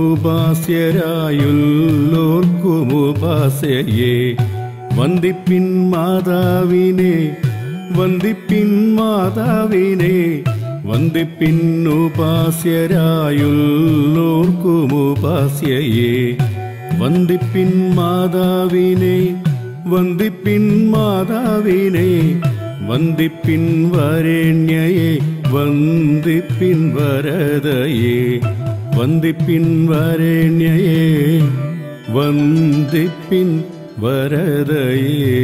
Speaker 6: ഉപാസ്യരായുള്ളോർക്കുമുപാസ്യയെ. വന്ദിപ്പിൻ മാതാവിനെ, വന്ദിപ്പിൻ മാതാവിനെ, വന്ദിപ്പിൻ ഉപാസ്യരായുള്ളോർക്കുമുപാസ്യയെ. വന്ദിപ്പിൻ മാതാവിനെ, വന്ദിപ്പിൻ മാതാവിനെ, വന്ദിപ്പിൻ വരേണ്യയെ, വന്ദിപ്പിൻ വരദയെ. വന്ദിപ്പിൻ വരേണ്യയെ, വന്ദിപ്പിൻ വരദയെ.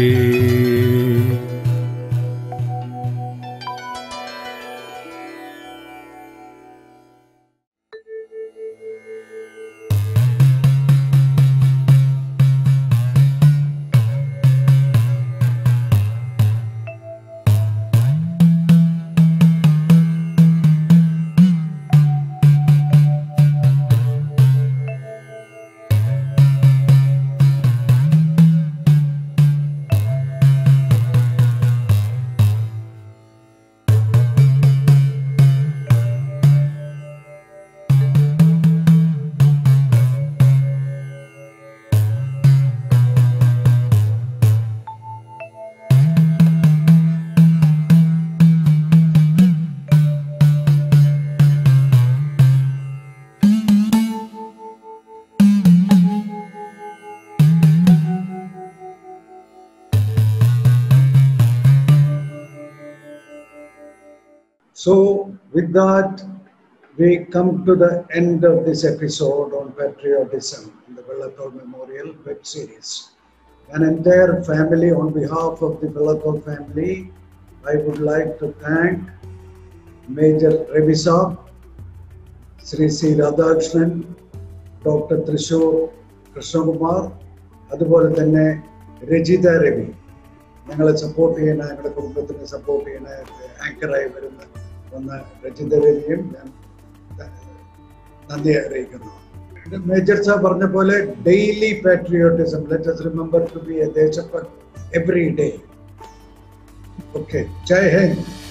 Speaker 2: So with that, we come to the end of this episode on patriotism in the Vellathol Memorial web series. An entire family, on behalf of the Vellathol family, I would like to thank Major Revisa, Sri C. Radhakrishnan, Doctor Trishur Krishnakumar, അതുപോലെ തന്നെ രജിത രവി, ഞങ്ങളെ support ചെയ്യുന്ന, ഞങ്ങളുടെ കുടുംബത്തിനെ support ചെയ്യുന്ന ആങ്കറായി വരുന്ന വന്ന രജിത രവിയും ഞാൻ നന്ദി അറിയിക്കുന്നു. മേജർ സാർ പറഞ്ഞ പോലെ daily patriotism, let us remember to be a ദേശഭക്ത് every day. Okay, Jai Hind.